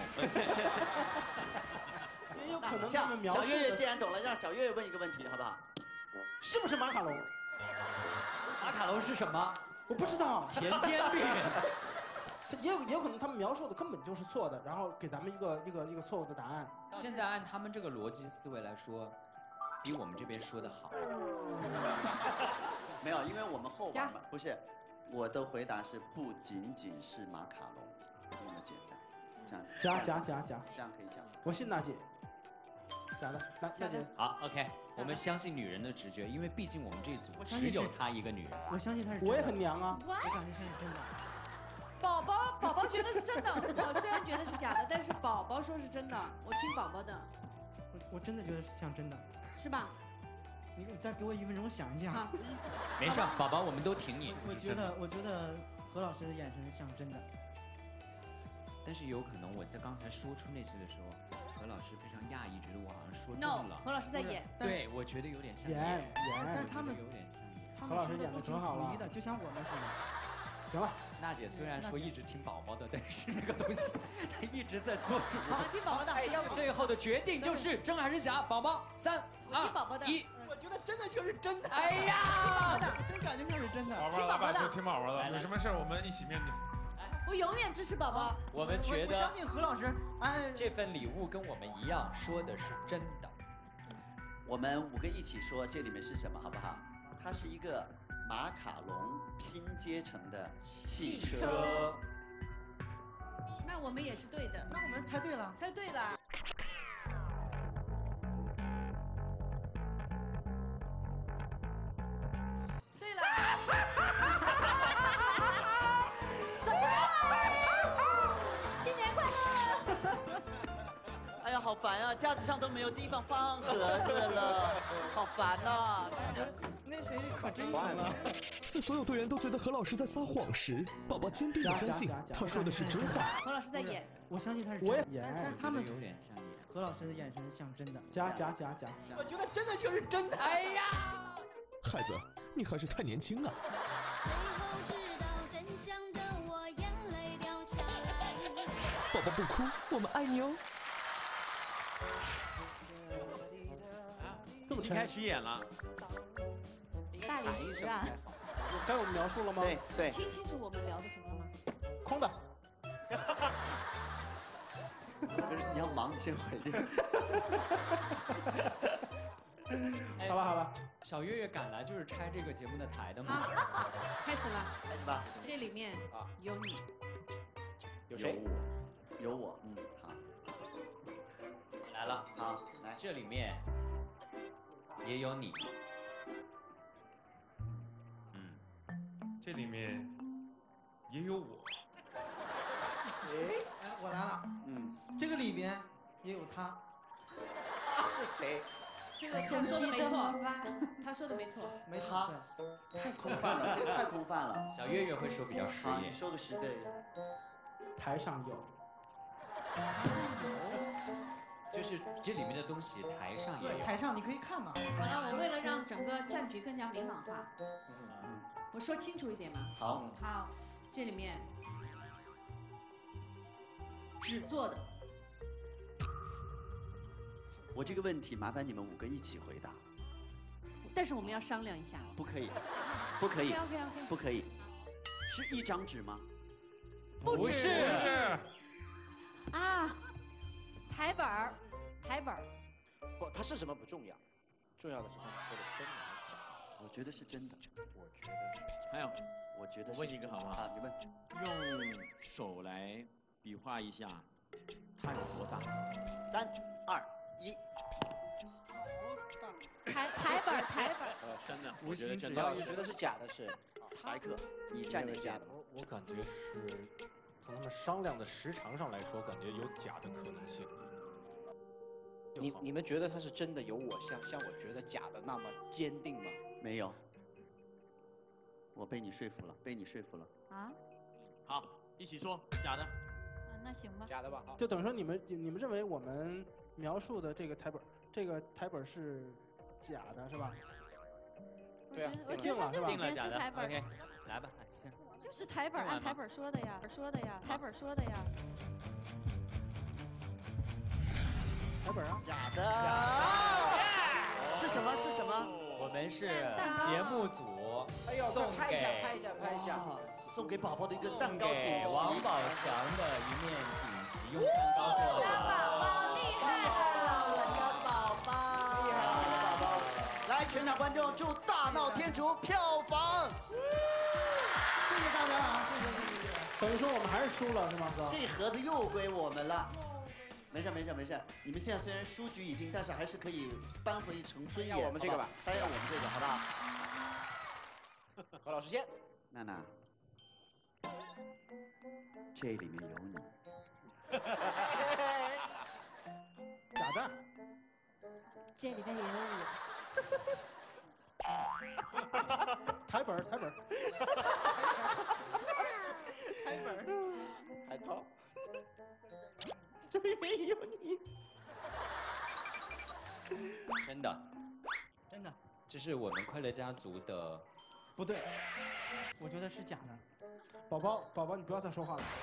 S10: 也有可能他们描述。
S3: 小月月既然懂了，让小月月问一个问题，好不好？
S10: 是不是马卡龙？
S4: 马卡龙是什么？
S10: 我不知道。
S4: 甜煎饼。
S10: 也有可能他们描述的根本就是错的，然后给咱们一个错误的答案。
S4: 现在按他们这个逻辑思维来说，比我们这边说的好。
S3: 没有，因为我们后边嘛，不是，我的回答是不仅仅是马卡龙那么简单，这样子。
S10: 夹，
S3: 这样可以讲。
S10: 我信娜姐。假的，娜姐。
S4: 好 ，OK， 我们相信女人的直觉，因为毕竟我们这组只有她一个女人。
S6: 我相信她是真的。
S10: 我也很娘啊。
S6: 我感觉像是真的。
S8: 宝宝觉得是真的，我虽然觉得是假的，但是宝宝说是真的，我听宝宝的。
S6: 我真的觉得像真的，
S8: 是吧？
S6: 你再给我1分钟想一想。
S4: 没事，宝宝，我们都挺你。
S6: 我觉得何老师的眼神像真的。
S4: 但是有可能我在刚才说出那些的时候，何老师非常讶异，觉得我好像说中了。
S8: 何老师在演。
S4: 对，我觉得有点像
S10: 演，
S6: 但是他们
S4: 有点像演。
S6: 何老师演的挺好了，就像我们似的。
S10: 行了，
S4: 娜姐虽然说一直听宝宝的，但是那个东西她一直在做主。
S8: 好，听宝宝的。
S4: 要不最后的决定就是真还是假？宝宝，3、2、1。
S6: 我觉得真的就是真的。
S4: 哎呀，
S6: 真感觉像是真的。
S12: 宝宝来吧，就听宝宝的，有什么事我们一起面对。
S8: 我永远支持宝宝。
S4: 我们觉得，
S6: 我相信何老师，
S4: 这份礼物跟我们一样，说的是真的。
S3: 我们5个一起说这里面是什么，好不好？它是一个马卡龙拼接成的汽车。
S8: 那我们也是对的。
S6: 那我们猜对了。
S8: 猜对了。对了。新年快乐！
S3: 哎呀，好烦啊！架子上都没有地方放盒子了，好烦呐！
S6: 那谁可真烦了。
S2: 在所有队员都觉得何老师在撒谎时，宝宝坚定地相信他说的是真话。
S8: 何老师在演，
S6: 我相信他是真的。但是他们
S4: 有点像演。
S6: 何老师的眼神像真的。
S10: 夹。
S6: 我觉得真的就是真的。
S4: 哎呀，
S2: 孩子，你还是太年轻啊。
S13: 最后知道真相的
S2: 宝宝不哭，我们爱你哦。
S7: 这么开始演了。
S5: 大理石啊，
S10: 该我们描述了吗？
S3: 对。
S8: 听清楚我们聊的什么了吗？
S10: 空的。
S3: 不是，你要忙，你先回去。
S10: 好吧，好吧。
S4: 小月月赶来就是拆这个节目的台的吗？
S8: 好，开始了。
S3: 开始吧。
S8: 这里面有你，
S9: 有谁？
S3: 有我。嗯，好。
S4: 来了。
S3: 好，来。
S4: 这里面也有你。
S12: 这里面也有我。
S6: 哎，我来了。
S3: 嗯，
S6: 这个里边也有他。
S9: 是谁？
S8: 这个他说的没错，他说的没错。
S3: 没他，太空泛了，这个太空泛了。
S4: 小月月会说比较实
S3: 好，
S4: 业。
S3: 你说个10个。
S10: 台上有。
S4: 就是这里面的东西，台上也有。
S6: 台上你可以看嘛。
S8: 完了，我为了让整个战局更加明朗化，我说清楚一点嘛。
S3: 好。
S8: 好，这里面纸做的。
S3: 我这个问题麻烦你们5个一起回答。
S8: 但是我们要商量一下。
S3: 不可以，不可以
S8: OK，
S3: 不可以。是一张纸吗？
S8: 不
S12: 是。
S5: 啊，台本儿，台本儿。
S9: 不，它是什么不重要，重要的是他说的真的还是假的。
S3: 我觉得是真的。
S9: 我觉得
S7: 还有，
S3: 我觉得。
S7: 我问你一个好不好？
S3: 好，你问。
S7: 用手来比划一下，它有多大
S3: ？3、2、1。
S5: 台本。
S7: 真的，
S9: 我觉得真的。我觉得是假的，是。
S3: 白客，你站哪边？
S12: 我感觉是从他们商量的时长上来说，感觉有假的可能性。
S9: 你们觉得它是真的有我像我觉得假的那么坚定吗？
S3: 没有。我被你说服了，被你说服了。
S5: 啊？
S7: 好，一起说假的。
S5: 那行吧。
S9: 假的吧？
S10: 就等于说你们认为我们描述的这个台本是假的，是吧？
S9: 对啊，
S5: 我觉得这里面是台本。
S4: OK， 来吧，行。
S5: 就是台本，按台本说的呀，台本说的呀。
S10: 台本啊？
S3: 假的。是什么？是什么？
S4: 我们是节目组送
S9: 拍一下，
S3: 送给宝宝的一个蛋糕锦旗。
S4: 王宝强的一面锦旗，用蛋糕做的。
S5: 宝宝厉害了，
S3: 我家宝宝厉害了，宝宝。来，全场观众祝《大闹天竺》票房。
S6: 谢谢大家啊，谢。
S10: 等于说我们还是输了是吗，哥？
S3: 这盒子又归我们了。没事。你们现在虽然输局已定，但是还是可以扳回一城尊严。
S9: 要我们这个吧，
S3: 单要我们这个，好不好？
S9: 何老师先。
S3: 娜娜，这里面有你。
S10: 假的。
S5: 这里面也有我。
S10: 台本。
S9: 海涛。这里面有你。
S4: 真的。这是我们快乐家族的。
S6: 不对，我觉得是假的。
S10: 宝宝，你不要再说话了。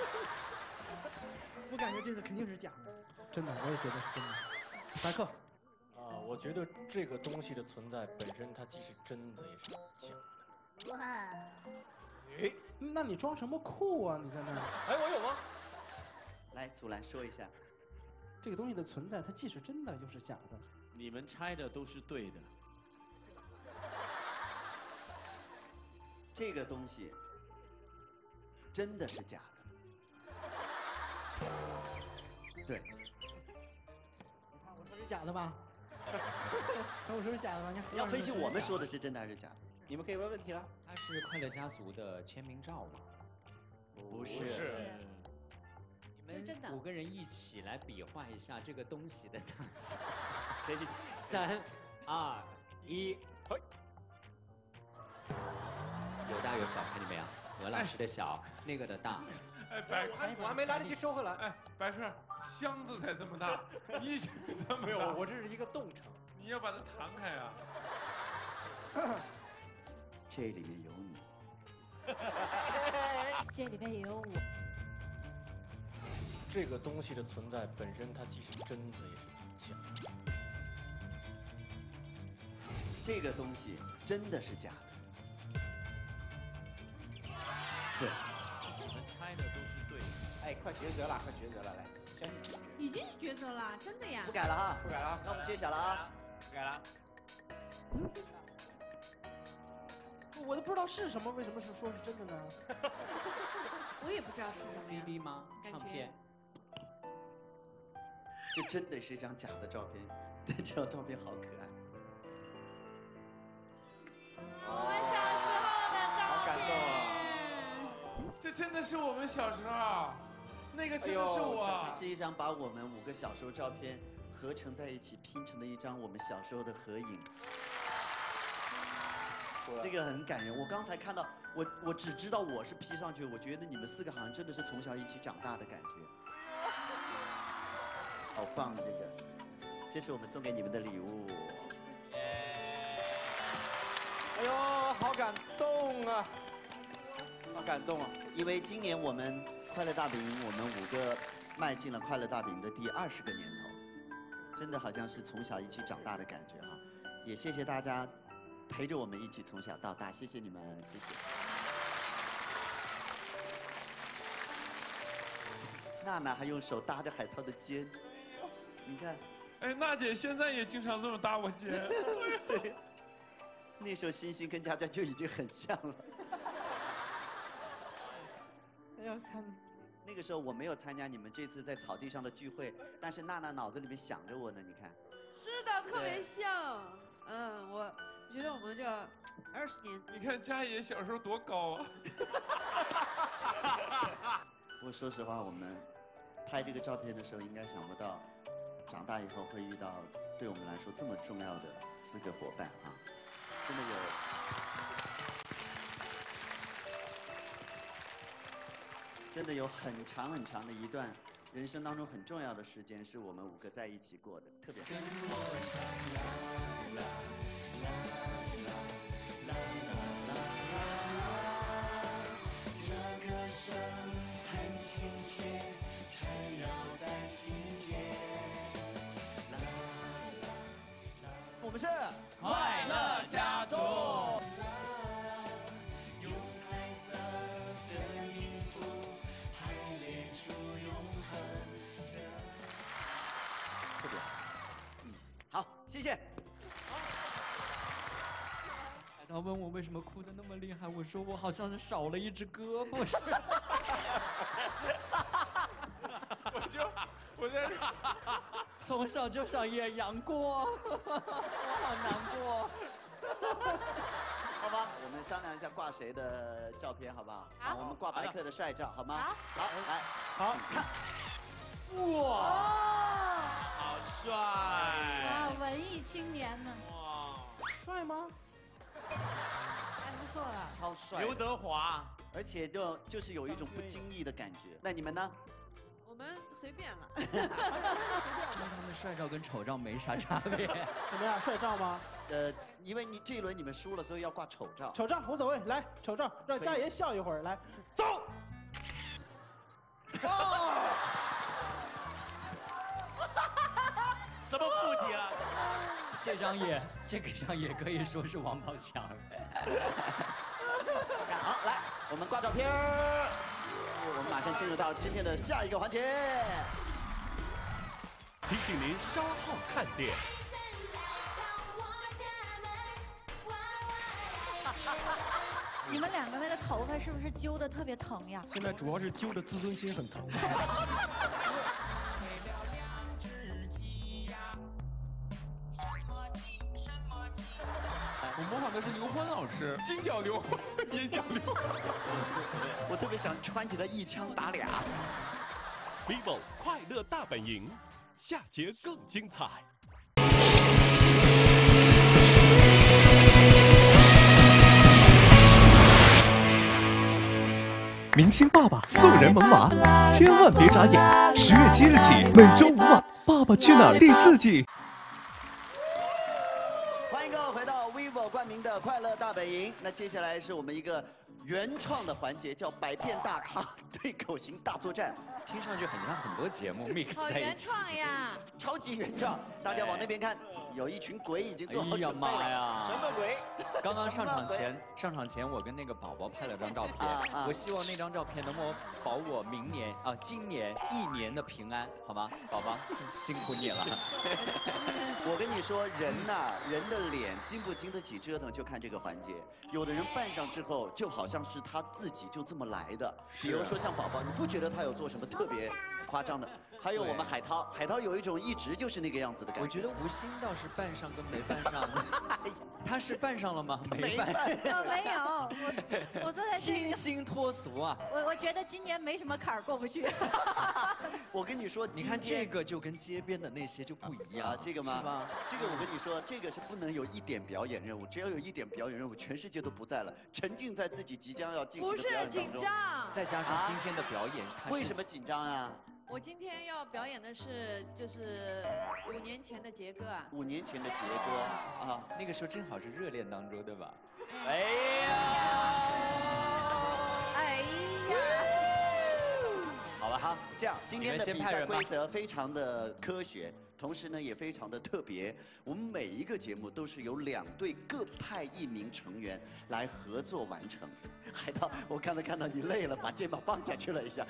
S6: 我感觉这次肯定是假的。
S10: 真的，我也觉得是真的。白客。
S12: 我觉得这个东西的存在本身，它既是真的也是假的。
S5: 哇！
S10: 哎，那你装什么酷啊？你在那儿？
S12: 哎，我有吗？
S3: 来，祖蓝说一下，
S10: 这个东西的存在，它既是真的又是假的。
S7: 你们猜的都是对的。
S3: 这个东西真的是假的。对。
S6: 你看我说是假的吧？我说是假的吧？
S3: 你要分析我们说的是真的还是假的？
S9: 你们可以问问题了。
S4: 它是快乐家族的签名照吗？
S3: 不是。
S4: 你们5个人一起来比划一下这个东西的大小。
S3: 可以。
S4: 3、2、1，嘿。有大有小，看见没有？何老师的小，那个的大。
S12: 哎，白，我还没来得及收回来。哎，白事，箱子才这么大，你这个这么大？
S9: 没有，我这是一个动程。
S12: 你要把它弹开啊！
S3: 这里面有你。
S5: 这里面也有我。
S13: 这个东西的存在本身，它既是真的，也是假的。
S3: 这个东西真的是假的。
S13: 对。
S4: 你们猜的都是对的。
S9: 哎，快抉择了，快抉择了，来，相信
S8: 已经是抉择了，真的呀。
S3: 不改了哈，
S9: 不改了，
S3: 那我们揭晓了啊，
S9: 不改了。
S10: 我都不知道是什么，为什么是说是真的呢？
S8: 我也不知道是什么
S4: CD 吗？唱片。
S3: 这真的是一张假的照片，但这张照片好可爱。
S8: 我们小时候的照片。
S9: 好感动啊！
S12: 这真的是我们小时候，那个真的是我。
S3: 是一张把我们5个小时候照片合成在一起拼成的一张我们小时候的合影。这个很感人。我刚才看到，我只知道我是 P 上去，我觉得你们4个好像真的是从小一起长大的感觉，好棒！这是我们送给你们的礼物。
S9: 哎呦，好感动啊！好感动啊！
S3: 因为今年我们快乐大本营，我们5个迈进了快乐大本营的第20个年头，真的好像是从小一起长大的感觉哈。也谢谢大家。陪着我们一起从小到大，谢谢你们，谢谢。娜娜还用手搭着海涛的肩，你看。
S12: 哎，娜姐现在也经常这么搭我肩。
S3: 对。那时候欣欣跟佳佳就已经很像了。哎呀，看。那个时候我没有参加你们这次在草地上的聚会，但是娜娜脑子里面想着我呢，你看。
S8: 是的，特别像。我觉得我们这20年。
S12: 你看佳爷小时候多高啊！
S3: 不过说实话，我们拍这个照片的时候，应该想不到，长大以后会遇到对我们来说这么重要的4个伙伴啊！真的有很长很长的一段人生当中很重要的时间，是我们5个在一起过的，特别好。我们是
S4: 快乐家族。
S3: 特别好，好，谢谢。
S4: 海涛问我为什么哭得那么厉害，我说我好像是少了一只胳膊。
S12: 我在这。
S4: 从小就想演杨过，我好难过。
S3: 好吧，我们商量一下挂谁的照片，好不好？好，我们挂白客的帅照，好吗？好，来，
S10: 好，
S3: 看。
S8: 哇，
S7: 好帅！
S8: 哇，文艺青年呢？
S7: 哇，
S10: 帅吗？
S8: 还不错了。
S3: 超帅。
S7: 刘德华，
S3: 而且就是有一种不经意的感觉。那你们呢？
S8: 我们随便了。
S4: 他们帅照跟丑照没啥差别。
S10: 怎么样，帅照吗？
S3: 因为这一轮你们输了，所以要挂丑照。
S10: 丑照无所谓，来，丑照让佳爷笑一会儿，来，走。
S7: 什么附体啊？
S4: 这张也可以说是王宝强。
S3: 好，来，我们挂照片。我们马上进入到今天的下一个环节。
S1: 提醒您稍后看点。
S14: 你们2个那个头发是不是揪得特别疼呀？
S15: 现在主要是揪的自尊心很疼。
S12: 我模仿的是刘欢老师，金角刘欢，银角刘欢。
S3: 我特别想穿起来一枪打俩。
S1: vivo 快乐大本营，下节更精彩。
S2: 明星爸爸素人萌娃，千万别眨眼！10月7日起，每周5晚，《爸爸去哪儿》第4季。
S3: 欢迎各位回到 vivo 冠名的快乐大本营。那接下来是我们一个原创的环节，叫百变大咖对口型大作战。
S11: 听上去很像很多节目 mix
S8: 好原
S11: 在一起。
S8: 创呀！
S3: 超级原创，大家往那边看，有一群鬼已经做好
S11: 哎呀
S3: 准备了。
S11: 妈呀！
S3: 什么鬼？
S11: 刚刚上场
S3: 什么
S11: 前，我跟那个宝宝拍了张照片，我希望那张照片能够保我今年1年的平安，好吗？宝宝，辛苦你了。
S3: 我跟你说，人呐，人的脸经不经得起折腾，就看这个环节。有的人扮上之后，就好像是他自己就这么来的。比如说像宝宝，你不觉得他有做什么特别夸张的？还有我们海涛，海涛有一种一直就是那个样子的感觉。
S11: 我觉得吴昕倒是扮上跟没扮上，他是扮上了吗？没扮。
S14: 我没有，我坐在
S11: 清新脱俗啊！
S14: 我觉得今年没什么坎儿过不去。
S3: 我跟你说，
S11: 你看这个就跟街边的那些就不一样，
S3: 这个吗？
S11: 是吧？
S3: 这个我跟你说，这个是不能有一点表演任务，只要有一点表演任务，全世界都不在了，沉浸在自己即将要进行的表演当中。
S8: 不是紧张，
S11: 再加上今天的表演，
S3: 为什么紧张啊？
S8: 我今天要表演的是就是5年前的杰哥啊。
S3: 5年前的杰哥啊，
S11: 那个时候正好是热恋当中，对吧？哎呀！
S14: 哎呀！
S11: 好了，
S3: 好，这样今天的比赛规则非常的科学，同时呢也非常的特别。我们每一个节目都是由2队各派1名成员来合作完成。海涛，我刚才看到你累了，把肩膀放下去了一下。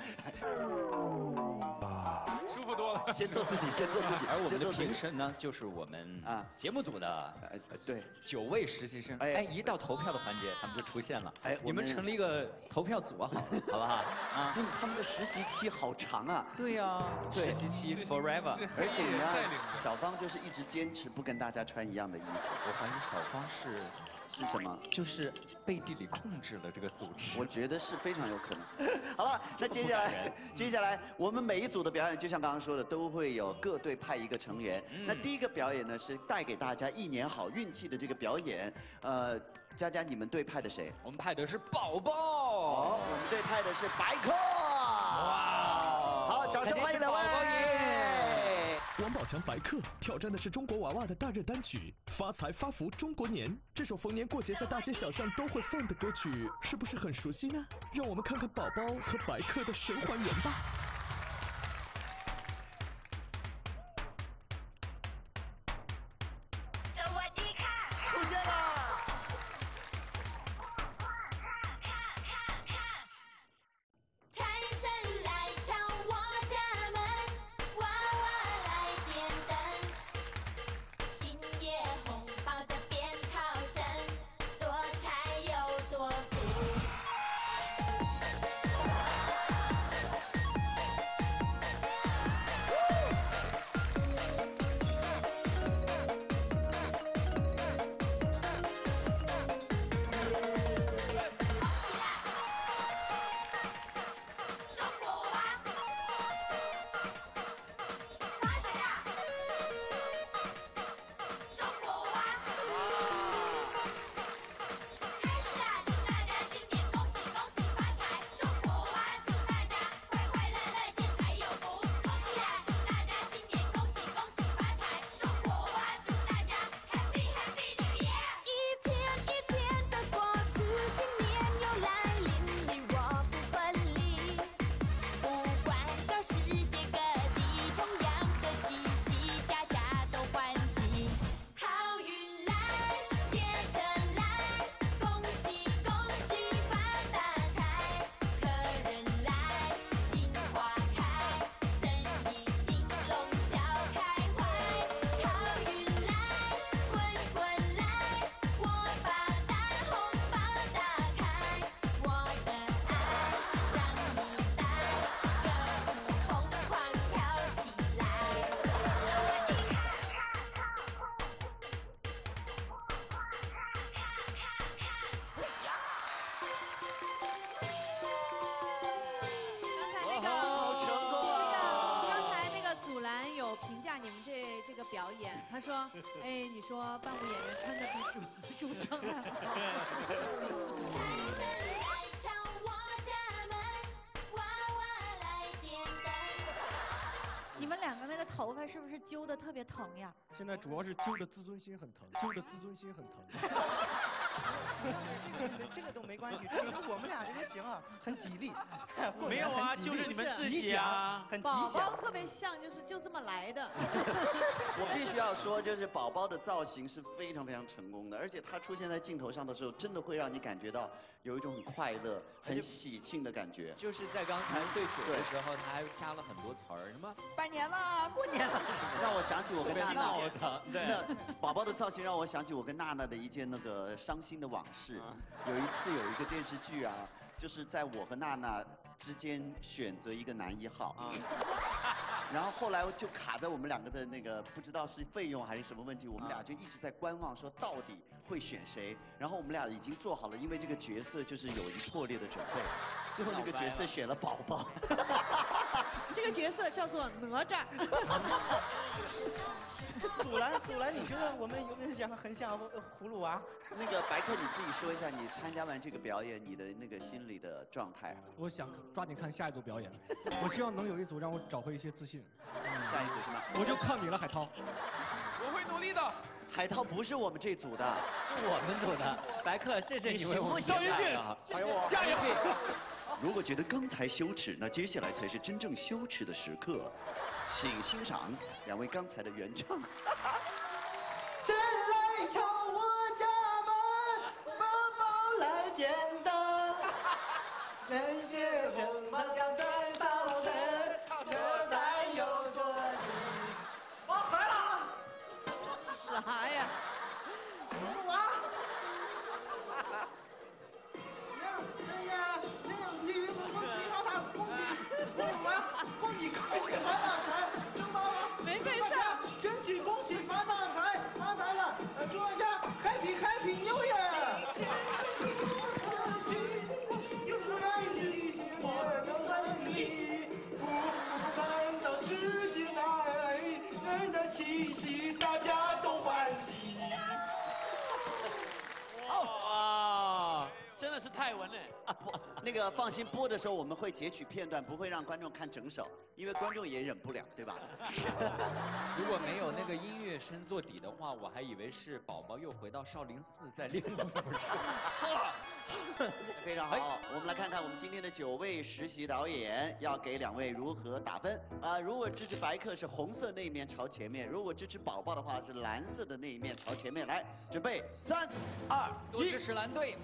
S12: 舒服多了。
S3: 先做自己，先做自己。
S11: 而我们的评审呢，就是我们节目组的
S3: 对
S11: 9位实习生。哎，一到投票的环节，他们就出现了。哎，你们成立一个投票组好了，好不好？啊，
S3: 就他们的实习期好长啊。
S11: 对呀，实习期 forever。
S3: 而且你看，小芳就是一直坚持不跟大家穿一样的衣服。
S11: 我怀疑小芳是
S3: 什么？
S11: 就是背地里控制了这个组织。
S3: 我觉得是非常有可能。好了，那接下来我们每一组的表演，就像刚刚说的，都会有各队派1个成员。那第一个表演呢，是带给大家1年好运气的这个表演。佳佳，你们队派的谁？
S11: 我们派的是宝宝。
S3: 哦，我们队派的是白客。哇！好，掌声欢迎2位。
S2: 王宝强、白客挑战的是中国娃娃的大热单曲《发财发福中国年》。这首逢年过节在大街小巷都会放的歌曲，是不是很熟悉呢？让我们看看宝宝和白客的神还原吧。
S3: 出现了。
S8: 这个表演，他说：“哎，你说伴舞演员穿的比主唱还好。”
S14: 你们2个那个头发是不是揪的特别疼呀？
S15: 现在主要是揪的自尊心很疼，揪的自尊心很疼。
S6: 这个都没关系，只有我们俩这个行啊，很吉利。
S7: 没有啊，就是你们自己啊，
S6: 很吉
S8: 宝
S6: 祥。
S8: 宝特别像，就这么来的。
S3: 我必须要说，就是宝宝的造型是非常非常成功的，而且他出现在镜头上的时候，真的会让你感觉到有一种很快乐、很喜庆的感觉。
S11: 就是在刚才对嘴的时候，他还加了很多词儿，什么拜年啦、过年了，
S3: 让我想起我跟娜娜。
S11: 对，
S3: 那宝宝的造型让我想起我跟娜娜的一件那个伤心的往事。有一次有一个电视剧啊，就是在我和娜娜之间选择一个男一号啊，然后后来就卡在我们两个的那个不知道是费用还是什么问题，我们俩就一直在观望，说到底会选谁。然后我们俩已经做好了，因为这个角色就是友谊破裂的准备。最后那个角色选了宝宝。
S8: 这个角色叫做哪吒。
S6: 祖蓝，你觉得我们有没有很像葫芦娃？
S3: 那个白客，你自己说一下，你参加完这个表演，你的那个心理的状态。
S15: 我想抓紧看下一组表演，我希望能有一组让我找回一些自信。
S3: 下一组是吗？
S15: 我就靠你了，海涛。
S12: 我会努力的。
S3: 海涛不是我们这组的，
S11: 是我们组的。白客，谢谢你为我们
S3: 行不行？
S11: 还有我，
S3: 加油！如果觉得刚才羞耻，那接下来才是真正羞耻的时刻，请欣赏两位刚才的原唱。
S6: 谁来敲我家门？宝宝来点灯。人间正忙将在早晨，这才有多急。发财了！
S8: 啥呀？
S6: 葫芦娃。恭喜开心发大财，中宝
S8: 没跟上，
S6: 身体恭喜发大财，发财了，祝大家 Happy New Year！ 又来吉新年又来礼，不感到世间爱人的气息，大家都欢喜。
S7: 哇，真的是泰文嘞！
S3: 那个放心，播的时候我们会截取片段，不会让观众看整首，因为观众也忍不了，对吧？
S11: 如果没有那个音乐声做底的话，我还以为是宝宝又回到少林寺在练武。
S3: 非常好，我们来看看我们今天的9位实习导演要给2位如何打分啊？如果支持白客是红色那一面朝前面，如果支持宝宝的话是蓝色的那一面朝前面。来，准备3、2、1，
S11: 多支持蓝队。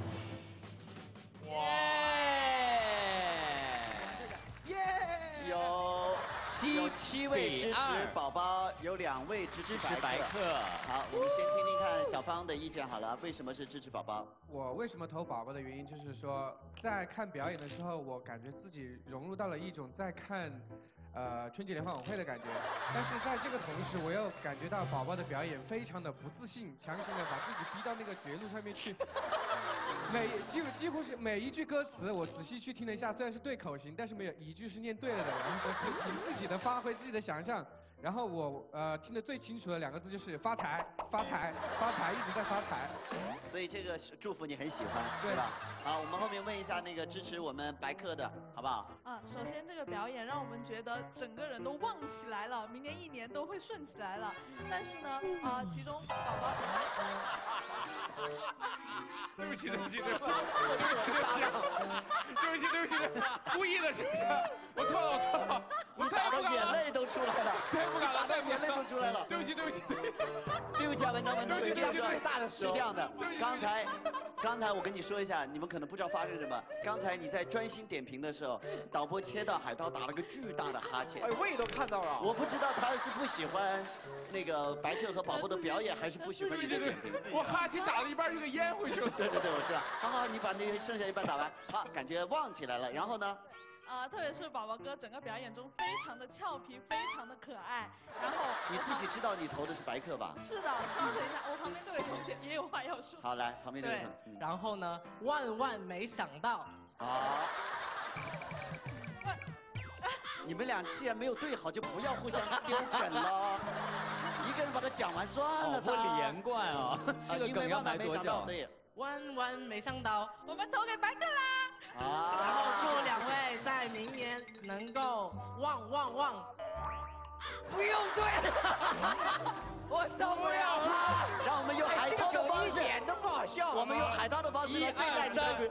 S3: 有7位支持宝宝，有2位支持白客。好，我们先听听看小芳的意见好了，为什么是支持宝宝？
S16: 我为什么投宝宝的原因就是说，在看表演的时候，我感觉自己融入到了一种在看春节联欢晚会的感觉，但是在这个同时，我又感觉到宝宝的表演非常的不自信，强行的把自己逼到那个绝路上面去。几乎是每一句歌词，我仔细去听了一下，虽然是对口型，但是没有一句是念对了的，然后都是凭自己的发挥、自己的想象。然后我听得最清楚的2个字就是发财，发财，发财，一直在发财。
S3: 所以这个祝福你很喜欢，对吧？好，我们后面问一下那个支持我们白客的，好不好？
S5: 首先这个表演让我们觉得整个人都旺起来了，明年1年都会顺起来了。但是呢，其中宝宝，
S12: 对不起，故意的，是不是？我错了，我太不敢了，
S3: 眼泪都出来了，
S12: 太不敢了，
S3: 眼泪都出来了。
S12: 对不起，
S3: 对不起啊，文章，是这样的，刚才我跟你说一下，你们可能不知道发生什么。刚才你在专心点评的时候，导播切到海涛打了个巨大的哈欠，
S9: 哎，我也都看到了。
S3: 我不知道他是不喜欢那个白客和宝宝的表演，还是不喜欢你的点评。
S12: 我哈欠打了一半就给咽回去了。
S3: 对，我知道。好，你把那剩下一半打完，好，感觉旺起来了。然后呢？
S5: 特别是宝宝哥整个表演中非常的俏皮，非常的可爱。然后
S3: 你自己知道你投的是白客吧？
S5: 是的，稍等一下，我旁边这位同学也有话要说。
S3: 好，来，旁边这位。
S17: 然后呢，万没想到。
S3: 好。你们俩既然没有对好，就不要互相丢梗了。一个人把它讲完算了噻。
S11: 不连贯啊，这个梗要埋多久？
S17: 万没想到，
S5: 我们投给白客啦。
S17: 然后祝2位在明年能够旺。
S4: 不用对了，我受不了了。
S3: 让我们用海涛的方式，
S9: 一点都不好笑。
S3: 我们用海涛的方式来对待你的。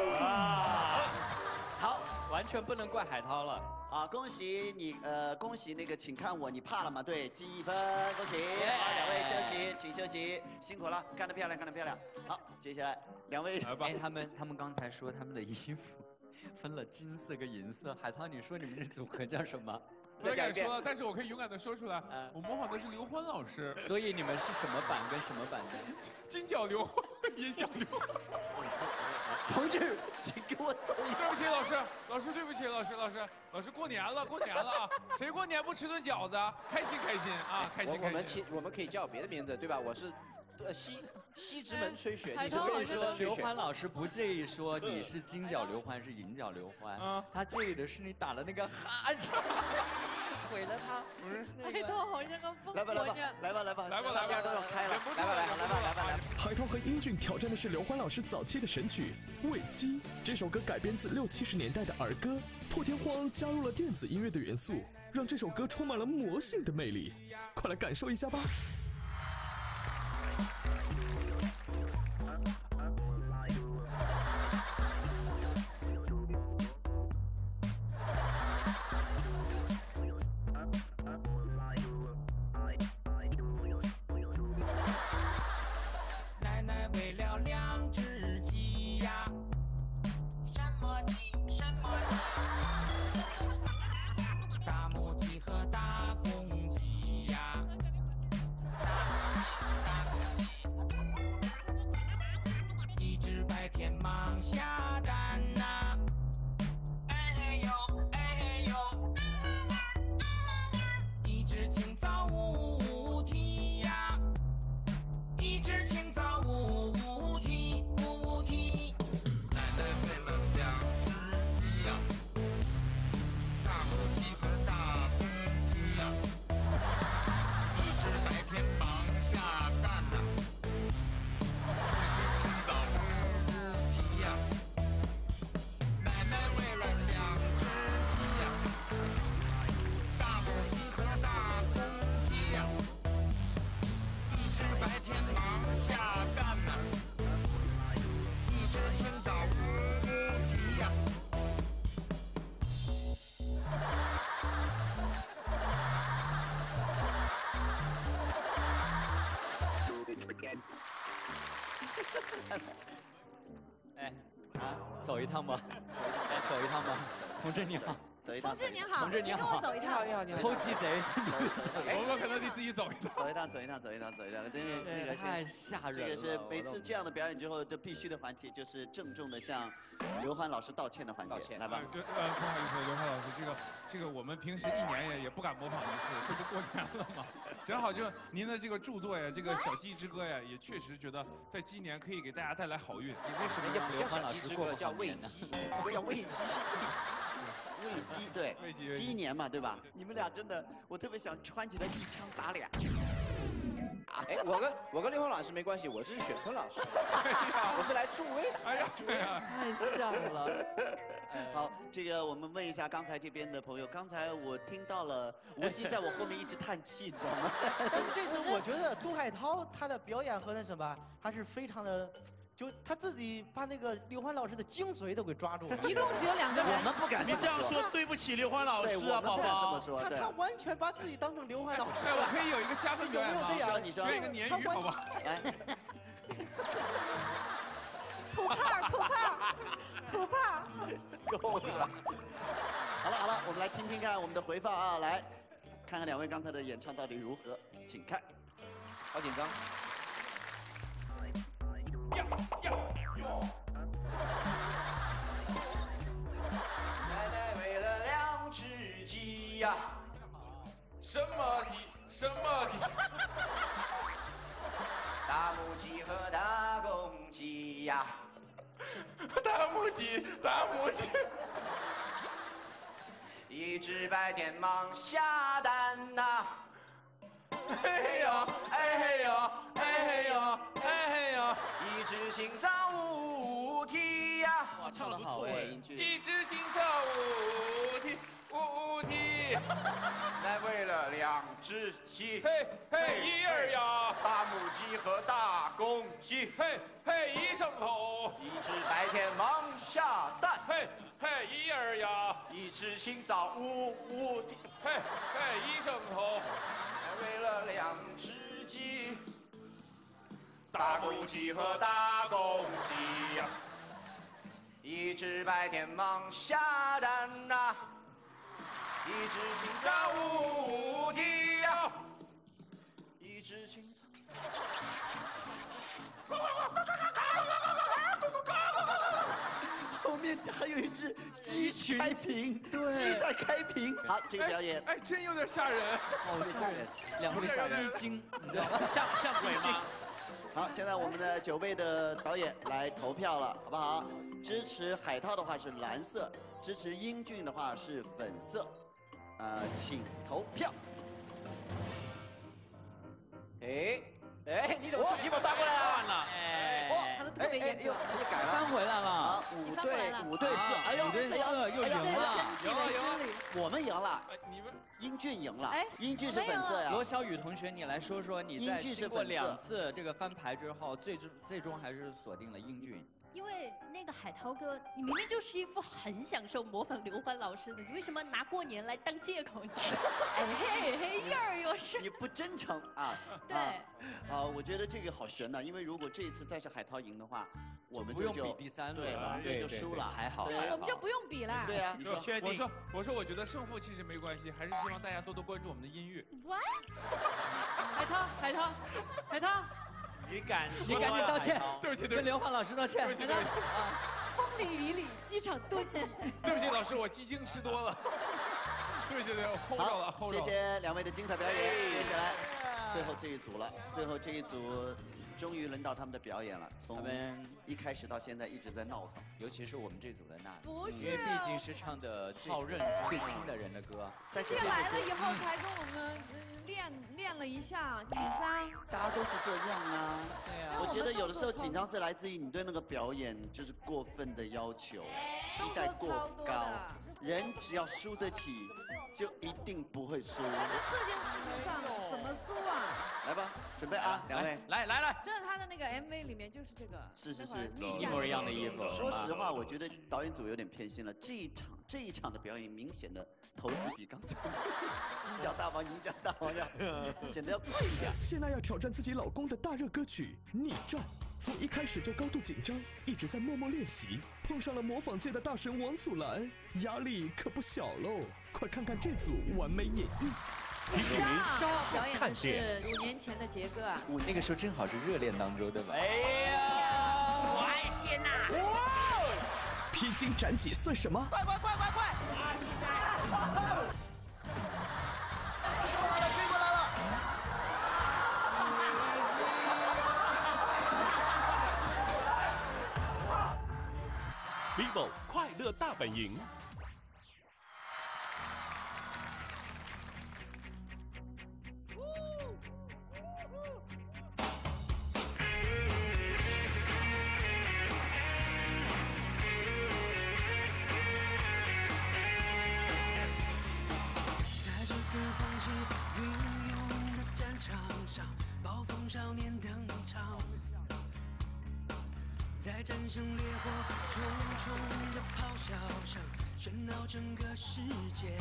S3: 好，
S11: 完全不能怪海涛了。
S3: 好，恭喜你，恭喜那个，请看我，你怕了吗？对，记1分，恭喜。好，两位休息，请休息，辛苦了，干得漂亮，干得漂亮。好，接下来2位。
S11: 哎，他们刚才说他们的衣服分了金色跟银色，海涛，你说你们这组合叫什么？
S12: 不敢说，但是我可以勇敢的说出来，我模仿的是刘欢老师。
S11: 所以你们是什么版跟什么版的？
S12: 金角刘欢，银角刘欢。
S3: 同志，请给我走一。
S12: 对不起，老师，对不起，老师，过年了啊！谁过年不吃顿饺子啊？开心啊，开心。
S9: 我们可以叫别的名字，对吧？我是，西直门吹雪。
S11: 我跟你说，刘欢老师不介意说你是金角刘欢是银角刘欢，他介意的是你打的那个哈欠，毁了他。不是，
S8: 海涛好像个疯婆娘。
S3: 来吧，上边都要开了，来吧。
S2: 海涛和英俊挑战的是刘欢老师早期的神曲《喂鸡》。这首歌改编自60、70年代的儿歌，破天荒加入了电子音乐的元素，让这首歌充满了魔性的魅力。快来感受一下吧。
S18: 奶奶喂了2只鸡呀，什么鸡？大母鸡和大公鸡呀，大公鸡，一只白天忙下蛋呐，哎嘿呦，哎嘿呦，一只清早呜啼呀，一只清早呜啼呜啼。奶奶喂了2只鸡呀，大母鸡和大公鸡呀，一只白天忙下蛋呐，一只清早呜啼呀。奶奶喂了2只鸡呀，大母鸡和大公鸡呀，一只白天忙下蛋呐，一只清早呜啼呀。
S11: 哎，走一趟吧，走一趟吧，同志你好。
S3: 走一趟。
S8: 同志您好，
S11: 同志你好，
S8: 请跟我走一趟。
S9: 你好。
S11: 偷鸡贼，
S12: 我们可能得自己走一趟。
S3: 走一趟。这个
S11: 太吓人了。
S3: 这个是每次这样的表演之后都必须的环节，就是郑重的向刘欢老师道歉的环节。来吧。
S12: 对，不好意思，刘欢老师，这个我们平时1年也不敢模仿一次，这不过年了吗？正好就您的这个著作呀，这个《小鸡之歌》呀，也确实觉得在鸡年可以给大家带来好运。
S11: 你为什么让刘欢老师过不好年呢？
S3: 这个叫喂鸡。喂鸡，对，鸡年嘛，对吧？你们俩真的，我特别想穿起来一枪打俩。
S9: 哎，我跟刘欢老师没关系，我这是雪村老师，我是来助威的。
S12: 哎呀，对啊，
S11: 太像了。
S3: 好，这个我们问一下刚才这边的朋友，刚才我听到了吴昕在我后面一直叹气，你知道吗？
S6: 但是这次我觉得杜海涛他的表演和那什么，还是非常的。就他自己把那个刘欢老师的精髓都给抓住了。
S8: 一共只有2个人。
S3: 我们不敢
S12: 你这样说，对不起刘欢老师啊，宝宝。
S6: 他完全把自己当成刘欢老师。
S12: 我可以有一个加分表演吗？
S3: 你说，
S12: 表演一个鲶鱼，好不好？
S3: 来。
S8: 土炮。
S3: 够了。好了，我们来听听看我们的回放啊，来看看2位刚才的演唱到底如何，请看。
S9: 好紧张。奶奶喂了2只鸡呀，
S12: 什么鸡？
S9: 大母鸡和大公鸡呀，
S12: 大母鸡。
S9: 一只白天忙下蛋呐，
S12: 哎嘿呀，哎嘿呀，哎嘿呀，哎嘿呀，
S9: 一只清早呜啼呀。
S3: 哇，唱得好哎，英俊。
S12: 一只清早呜啼，呜啼。
S9: 来为了2只鸡，
S12: 嘿嘿一儿呀，
S9: 大母鸡和大公鸡，
S12: 嘿嘿一声吼，
S9: 一只白天忙下蛋，
S12: 嘿嘿一儿呀，
S9: 一只清早呜呜地，
S12: 嘿嘿一声吼，
S9: 为了2只鸡，大公鸡和大公鸡呀，一只白天忙下蛋呐。一只清早呜呜啼呀，一只清早。
S3: 后面还有一只鸡开屏，鸡在开屏。好，这个表演，
S12: 哎，真有点吓人，
S11: 好吓人，2只鸡精，你知道吗？
S12: 像鬼吗？
S3: 好，现在我们的9位的导演来投票了，好不好？支持海涛的话是蓝色，支持英俊的话是粉色。请投票。
S9: 哎，你怎么自己把抓过来了？
S3: 他的特别严格，又改了，
S11: 翻回来了。
S3: 好，5对4，哎呦
S11: ，5对4又赢了，
S12: 赢了，
S3: 我们赢了，
S12: 你们
S3: 英俊赢了，英俊是粉色呀。
S11: 罗小雨同学，你来说说你在经过2次这个翻牌之后，最终还是锁定了英俊。
S19: 因为那个海涛哥，你明明就是一副很享受模仿刘欢老师的，你为什么拿过年来当借口呢？哎嘿嘿，一儿又是
S3: 你不真诚啊！
S19: 对，
S3: 好，我觉得这个好悬呐，因为如果这一次再是海涛赢的话，我们
S11: 不用比第3轮了，
S3: 对，就输了，
S11: 还好，
S8: 我们就不用比了。
S3: 对啊，
S12: 你说，我说，我觉得胜负其实没关系，还是希望大家多多关注我们的音乐。
S19: What？
S8: 海涛。
S11: 你赶紧道歉，
S12: 对不起，
S11: 跟刘欢老师道歉。
S12: 对不起，对不起。
S8: 风里雨里，机场蹲。
S12: 对不起，老师，我鸡精吃多了。对不起，我 hold 着了。
S3: 好，谢谢2位的精彩表演。接下来，最后这一组了，最后这一组。终于轮到他们的表演了，从一开始到现在一直在闹腾，
S11: 尤其是我们这组的娜娜，
S8: 不是，
S11: 因为毕竟是唱的最亲的人的歌。
S8: 这来了以后才跟我们练了一下，紧张。
S3: 大家都是这样啊。
S11: 对啊。
S3: 我觉得有的时候紧张是来自于你对那个表演就是过分的要求，期待过高。人只要输得起，就一定不会输。
S8: 在这件事情上怎么输啊？
S3: 来吧，准备啊，2位，
S12: 来。
S8: 就是他的那个 MV 里面就是这个，
S3: 是，
S11: 一模一样的衣服。
S3: 说实话，我觉得导演组有点偏心了。这一场的表演明显的投资比刚才金奖大王、银奖大王要显得要贵一点。
S2: 谢娜要挑战自己老公的大热歌曲《逆战》，从一开始就高度紧张，一直在默默练习，碰上了模仿界的大神王祖蓝，压力可不小喽！快看看这组完美演绎。
S3: 提醒您稍后看
S8: 点。5年前的杰哥啊，
S11: 那个时候正好是热恋当中，对吧？
S18: 哎呀，我爱谢娜。
S2: 披荆斩棘算什么？
S18: 快！
S3: 追过来了！
S1: vivo 快乐大本营。
S18: 在这个风起云涌的战场上，暴风少年登场。 在战胜烈火重重的咆哮声，喧闹整个世界。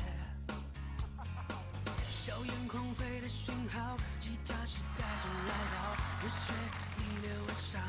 S18: 硝烟狂飞的讯号，吉他时代正来到，热血逆流而上。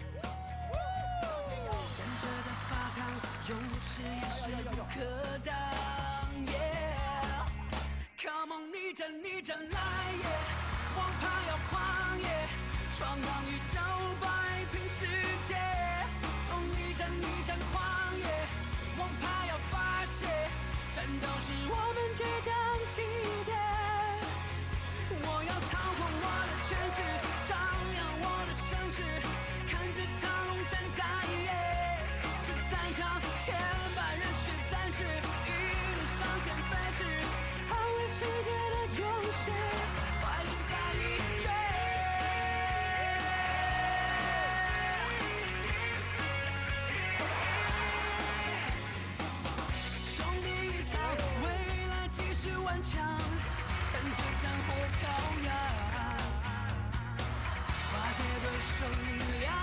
S18: 战车在发烫，勇士也势不可挡。Come on， 逆战来耶！王牌要狂野，闯荡宇宙，摆平世界。 逆战狂野，王牌要发泄，战斗是我们倔强起点。我要操控我的权势，张扬我的声势，看着长龙站在野。这战场千百热血战士，一路上前飞驰，捍卫世界的勇士，怀抱在你追。 未来即是顽强，看着战火高扬，化解对手力量，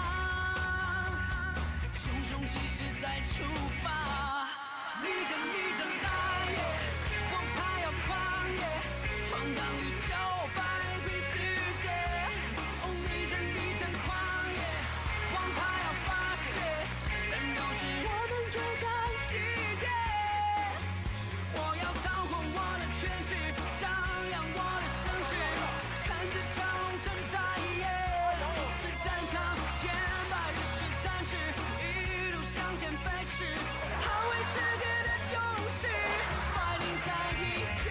S18: 熊熊气势再出发，逆着来也，王牌要狂野，闯荡宇宙，摆平世界。哦，逆着狂野，王牌要发泄，战斗是我们作战起点。我要操控我的权势，张扬我的声势，看着长龙正在演。这战场千百热血战士，一路向前飞驰，捍卫世界的勇士，fighting在疲倦。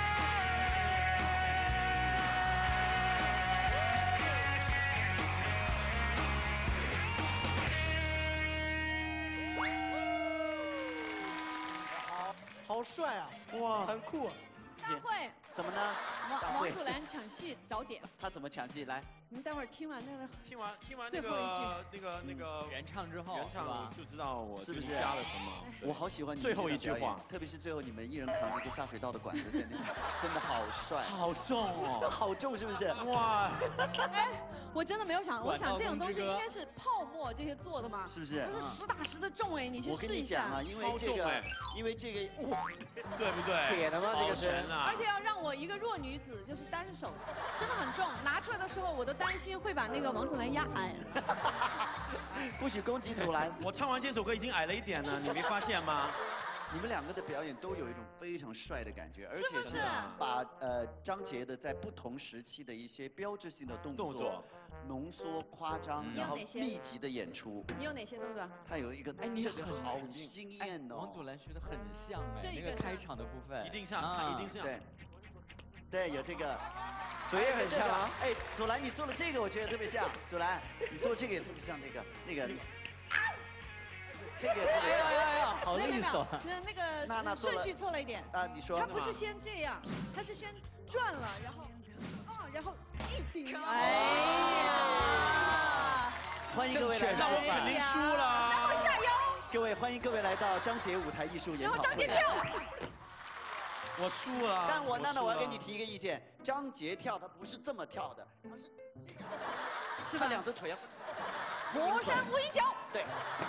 S6: 好帅啊！
S3: 哇，
S6: 很酷。
S8: 大会
S3: 怎么呢？大会
S8: 王祖蓝抢戏找点，
S3: 他怎么抢戏？来，
S8: 你们待会儿听完那个
S9: 听完
S8: 最后一句
S9: 那个
S11: 原唱之后，
S9: 原唱就知道我
S3: 是不是
S9: 加了什么？
S3: 我好喜欢你
S9: 最后一句话，
S3: 特别是最后你们一人扛着一个下水道的管子在那边，真的好帅，
S9: 好重哦，
S3: 好重是不是？
S9: 哇！
S8: 哎，我真的没有想，我想这种东西
S3: 管道
S8: 应该是泡沫这些做的嘛，
S3: 是不是
S8: 它是实打实的重哎，你去
S3: 我跟
S8: 试一下
S3: 你讲啊，因为这个，哇，
S9: 对不对？
S3: 铁的吗？这个是
S8: 而且要让我一个弱女子，就是单手，真的很重，拿出来的时候我都担心会把那个王祖蓝压矮。
S3: 不许攻击祖蓝。
S9: 我唱完这首歌已经矮了一点了，你没发现吗？
S3: 你们两个的表演都有一种非常帅的感觉，而且是
S8: 是不是
S3: 把张杰的在不同时期的一些标志性的动作浓缩、夸张，然后
S8: 你有哪些
S3: 密集的演出。
S8: 你有哪些动作？
S3: 他有一个，
S11: 哎，你
S3: 这个好
S11: 肯定
S3: 惊艳哦。
S11: 王祖蓝学的很像哎，那
S8: 这个
S11: 个开场的部分
S9: 一定像，
S11: 啊
S9: 他一定像。
S3: 对，对，有这个。
S6: 嘴也很像啊。
S3: 哎，祖蓝，你做了这个，我觉得特别像。祖蓝，你做这个也特别像那个。这个也特别像。
S11: 哎呀，好利索。
S8: 那个顺序错了一点。
S3: 啊，你说。
S8: 他不是先这样，他是先转了，然后一顶。
S3: 哎呀！欢迎各位来到，
S9: 那我肯定输了。
S8: 然后下腰。
S3: 各位，欢迎各位来到张杰舞台艺术研讨会。
S8: 然后张杰跳。
S9: 我输了。
S3: 但我要给你提一个意见，张杰跳他不是这么跳的，他是这个，是他两只腿要。
S8: 佛山无影脚。
S3: 对。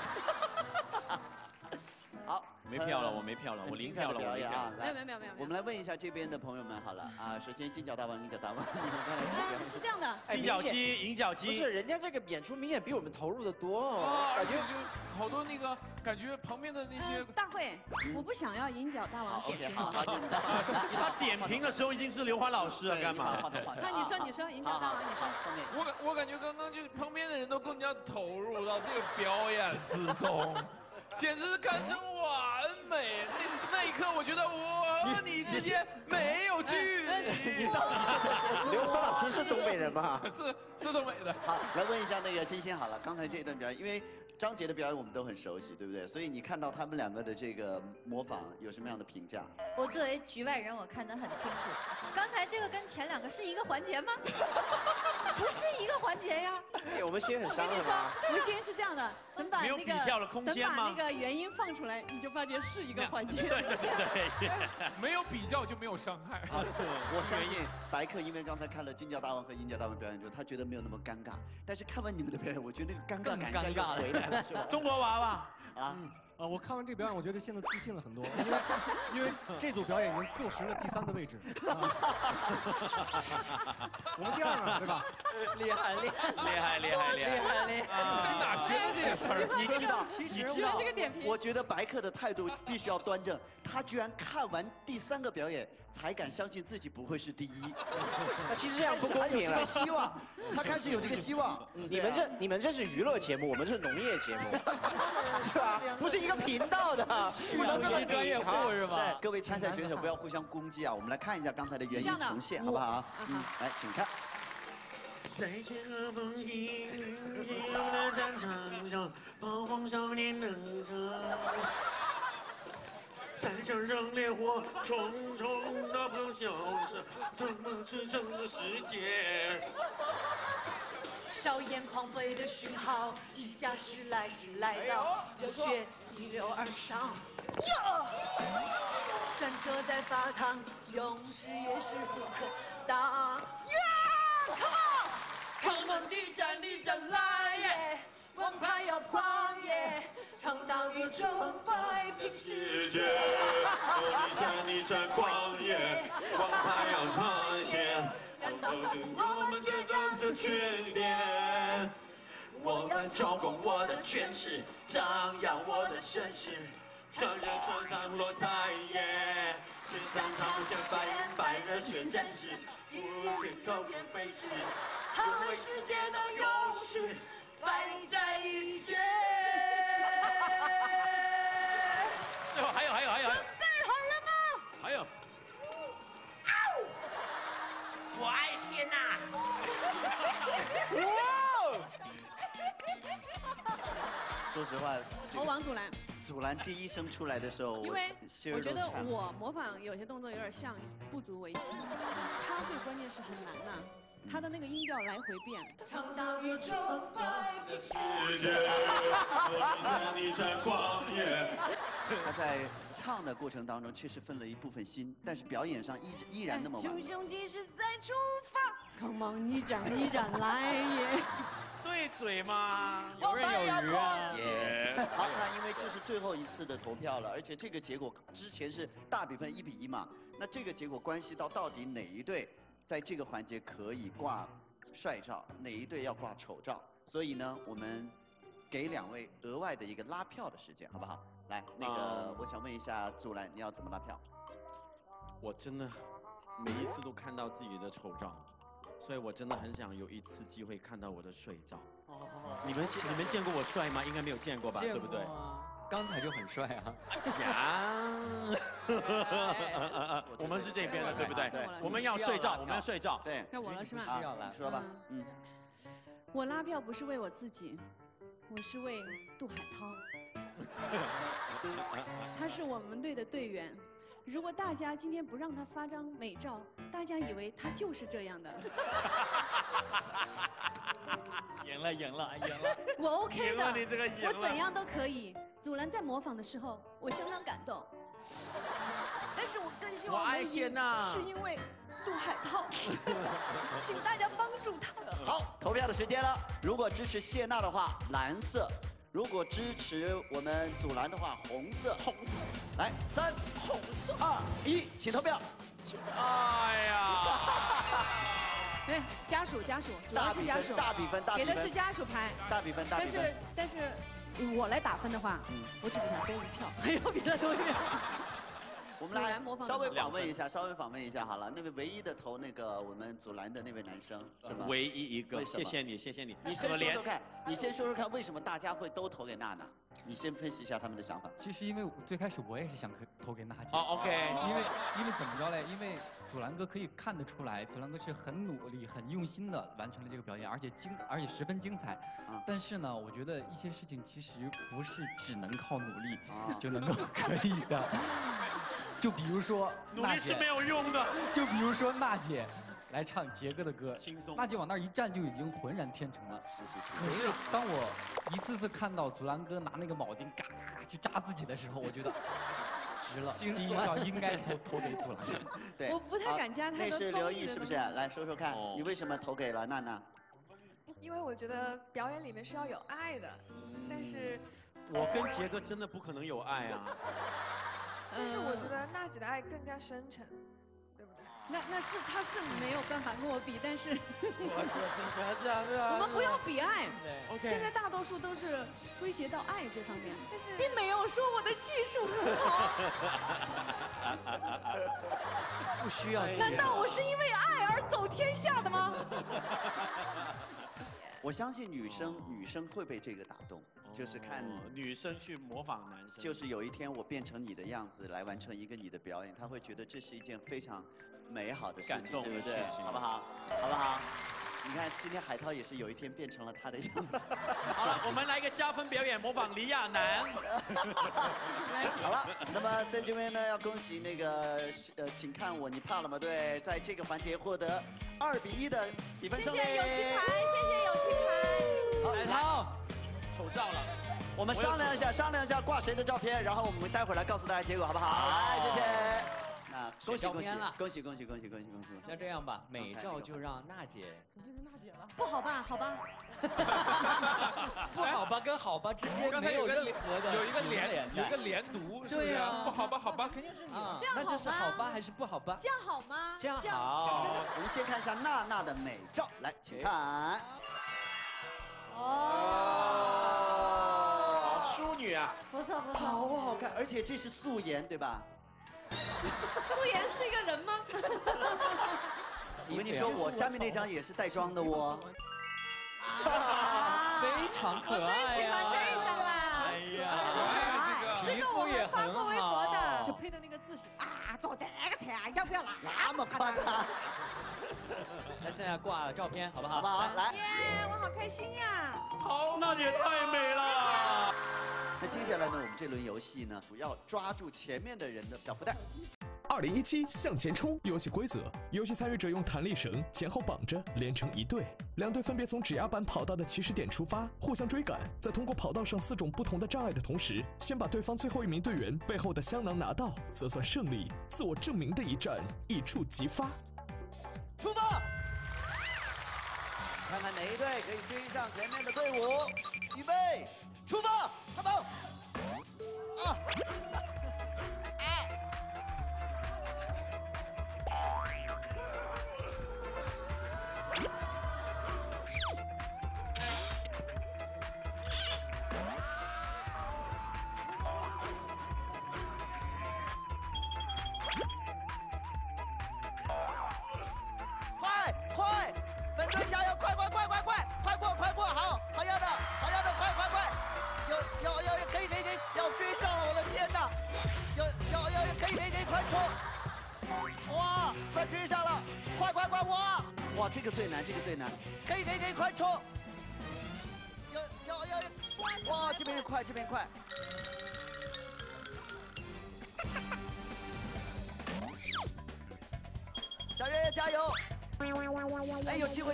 S3: 好，
S9: 没票了，我没票了，我零票了，我没票了。
S8: 没有。
S3: 我们来问一下这边的朋友们好了啊，首先金角大王、银角大王，
S8: 是这样的，
S9: 金角鸡、银角鸡，
S6: 不是人家这个演出明显比我们投入的多哦，
S12: 而且就好多那个感觉旁边的那些
S8: 大会，我不想要银角大王点评我。
S9: 他点评的时候已经是刘欢老师了，干嘛？
S8: 那你说银角大王，你说。
S12: 我感觉刚刚就是旁边的人都更加投入到这个表演之中。简直是堪称完美！那一刻，我觉得我和你之间没有距离。
S6: 刘欢老师是东北人吗？
S12: 是东北的。
S3: 好，来问一下那个欣欣好了，刚才这段表演，因为张杰的表演我们都很熟悉，对不对？所以你看到他们两个的这个模仿，有什么样的评价？
S14: 我作为局外人，我看得很清楚。刚才这个跟前两个是一个环节吗？不是一个环节呀。
S6: 我们心很伤的嘛。
S8: 吴昕是这样的，等把那个
S9: 等
S8: 把那个原音放出来，你就发觉是一个环节。
S9: 对，
S12: 没有比较就没有伤害。
S3: 我相信白客，因为刚才看了金角大王和银角大王表演之后，他觉得没有那么尴尬。但是看完你们的表演，我觉得那个尴尬感又回来了，是吧？
S9: 中国娃娃
S3: 啊。
S15: 我看完这个表演，我觉得现在自信了很多，因为这组表演已经坐实了第3个位置。我们第2呢，对吧？
S11: 厉害！
S12: 在哪学的这些词儿？
S3: 你知道这个点评？我觉得白客的态度必须要端正，他居然看完第3个表演才敢相信自己不会是第1。
S6: 那其实这样不公平了。
S3: 希望他开始有这个希望。
S6: 你们这是娱乐节目，我们是农业节目，对吧？不是一个频道的，不能这么
S11: 专业户是吧？
S3: 对，各位参赛选手不要互相攻击啊！我们来看一下刚才的原音重现，好不好？来，请看。
S18: 在这个风景的战场上，彷徨少年能上。在这让烈火重重的咆哮声，怎么支撑着世界？硝烟狂飞的讯号，机甲驶来到，热血一流而上。战争坐在法堂，勇士也是不可当。Come on， 你站来耶！王牌要狂野，闯荡宇宙，摆平世界。
S20: 你站狂野，王牌要狂野，战斗是我们最大的缺点。我们招供我的权势，张扬我的身世，让人手上落在野。职场上见白热血战士，不知头天飞逝，捍卫世界的勇士，摆在一起。
S7: 最后还有，
S18: 准备好了吗？
S7: 还有。
S18: 我爱谢娜。
S3: 说实话，
S8: 投王祖蓝。
S3: 祖蓝第一声出来的时候，
S8: 因为
S3: 心儿
S8: 我觉得
S3: 都颤了
S8: 我模仿有些动作有点像，不足为奇。他最关键是很难呐，他的那个音调来回变。
S18: 闯荡宇宙，摆平
S20: 世界，你站狂野。
S3: 他在唱的过程当中确实分了一部分心，但是表演上依然那么完美。
S8: 熊即使再出发 ，Come on， 你站来耶！
S7: 对嘴嘛，
S3: 游刃有
S7: 余啊！
S3: 好，那因为这是最后一次的投票了，而且这个结果之前是大比分1-1嘛，那这个结果关系到底哪一队在这个环节可以挂帅照，哪一队要挂丑照，所以呢，我们给2位额外的一个拉票的时间，好不好？来，那个我想问一下祖蓝，你要怎么拉票？
S13: 我真的每一次都看到自己的丑照。所以我真的很想有一次机会看到我的帅照。你们见过我帅吗？应该没有见过吧，对不对？
S11: 刚才就很帅啊！
S7: 我们是这边的，对不对？我们要睡觉，我们要睡觉。
S3: 对，
S8: 该我了是吗？
S3: 你说吧。
S8: 我拉票不是为我自己，我是为杜海涛。他是我们队的队员。如果大家今天不让他发张美照，大家以为他就是这样的。
S11: 赢了！
S8: 我 OK 的，
S7: 赢了你这个赢了
S8: 我怎样都可以。祖蓝在模仿的时候，我相当感动。但是我更希望
S7: 我爱谢娜，
S8: 是因为杜海涛，请大家帮助他。
S3: 好，投票的时间了。如果支持谢娜的话，蓝色；如果支持我们祖蓝的话，红色。来，3、
S8: 红色
S3: 2、1，请投票。
S7: 哎呀！
S8: 对，家属，主要是家属，
S3: 大比分，
S8: 给的是家属牌，
S3: 大比分。
S8: 但是，我来打分的话，我只给他多1票，还要比他多1票。
S3: 我们来稍微访问一下好了。那位唯一的投那个我们祖蓝的那位男生是吗？
S13: 唯一一个，谢谢你。
S3: 你先说说看，为什么大家会都投给娜娜？你先分析一下他们的想法。
S21: 其实因为最开始我也是想投给娜姐。
S7: OK。
S21: 因为怎么着嘞？因为祖蓝哥可以看得出来，祖蓝哥是很努力、很用心的完成了这个表演，而且十分精彩。但是呢，我觉得一些事情其实不是只能靠努力就能够可以的。就比如说，
S7: 努力是没有用的。
S21: 就比如说娜姐来唱杰哥的歌，
S13: 轻松。
S21: 娜姐往那儿一站就已经浑然天成了。
S3: 是。
S21: 可是当我一次次看到祖蓝哥拿那个铆钉嘎嘎去扎自己的时候，我觉得值了。第一票应该投给祖蓝。
S3: 对，
S8: 我不太敢加他的。
S3: 那是刘毅是不是？来说说看，你为什么投给了娜娜？
S22: 因为我觉得表演里面是要有爱的，但是
S13: 我跟杰哥真的不可能有爱啊。
S22: 但是我觉得娜姐的爱更加深沉，对不对？
S8: 他是没有办法跟我比，但是我们不要比爱。现在大多数都是归结到爱这方面，但是并没有说我的技术很好。
S11: 不需要。
S8: 难道我是因为爱而走天下的吗？
S3: 我相信女生会被这个打动，就是看
S13: 女生去模仿男生，
S3: 就是有一天我变成你的样子来完成一个你的表演，她会觉得这是一件非常美好的事情，对不对？好不好？你看今天海涛也是有一天变成了他的样子。
S7: 好了，我们来一个加分表演，模仿李亚男。
S3: 好了，那么在这边呢，要恭喜那个请看我，你怕了吗？对，在这个环节获得2-1的比分胜利。
S8: 谢谢友情牌，谢谢友情牌。
S3: 好，
S7: 海涛，丑照了。
S3: 我们商量一下挂谁的照片，然后我们待会儿来告诉大家结果，好不好？来，谢谢。 啊，恭喜恭喜
S11: 照片了
S3: 恭喜恭喜恭喜恭喜恭喜！
S11: 那这样吧，美照就让娜姐。
S22: 娜姐了。
S8: 不好吧？好吧。
S11: 不好吧跟好吧之间没有任何的
S12: 有一个
S11: 连
S12: 连读，是不是？
S11: 对呀，
S12: 不好吧？好吧，
S22: 肯定是你
S11: 啊。
S8: 这样好吗？
S11: 那这是好吧还是不好吧？
S8: 这样好吗？
S11: 这样好。
S3: 我们先看一下娜娜的美照，来，请看。
S9: 哦，淑女啊，
S8: 不错不错，
S3: 好好看，而且这是素颜，对吧？
S8: 素颜是一个人吗？
S3: 我跟你说，我下面那张也是带妆的哦。
S11: 非常可爱呀！
S8: 我最喜欢这一张啦！
S3: 哎呀，
S8: 这个我还发过微博的，
S22: 就配的那个字是啊，做这个菜啊，要不要
S3: 那么夸张？
S11: 那现在挂照片好不好？
S3: 好不好？来，
S8: 耶，我好开心呀！
S12: 好，娜姐太美了。
S3: 那接下来呢，我们这轮游戏呢，主要抓住前面的人的小福袋。
S2: 2017向前冲游戏规则：游戏参与者用弹力绳前后绑着，连成一队，两队分别从指压板跑道的起始点出发，互相追赶，在通过跑道上4种不同的障碍的同时，先把对方最后一名队员背后的香囊拿到，则算胜利。自我证明的一战，一触即发。
S3: 出发！看看哪一队可以追上前面的队伍。预备，出发！开跑！啊！快！粉队加油！快过！好要的，快！有，可以，要追上了！我的天哪！可以，快冲！哇，快追上了！快！哇，这个最难！可以，快冲！哇，这边快！小月月加油！哎，有机会！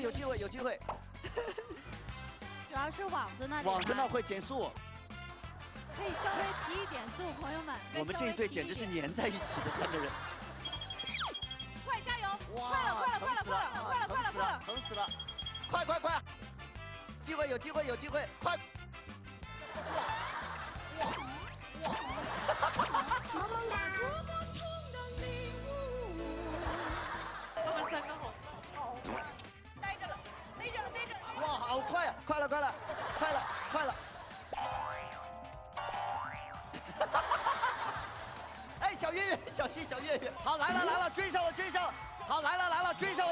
S8: 主要是网子那里。
S3: 网子那会减速。
S8: 可以稍微提一点速，朋友们。
S3: 我们这一队简直是粘在一起的3个人。
S8: 快加油！
S3: 哇，
S8: 快了！
S3: 疼死了！快！机会有机会！快！
S22: 他们3个好。
S8: 待着了！
S3: 哇，好快呀！快了！哎，小月月，小心小月月！好，来了，追上了！好，来了，追上了！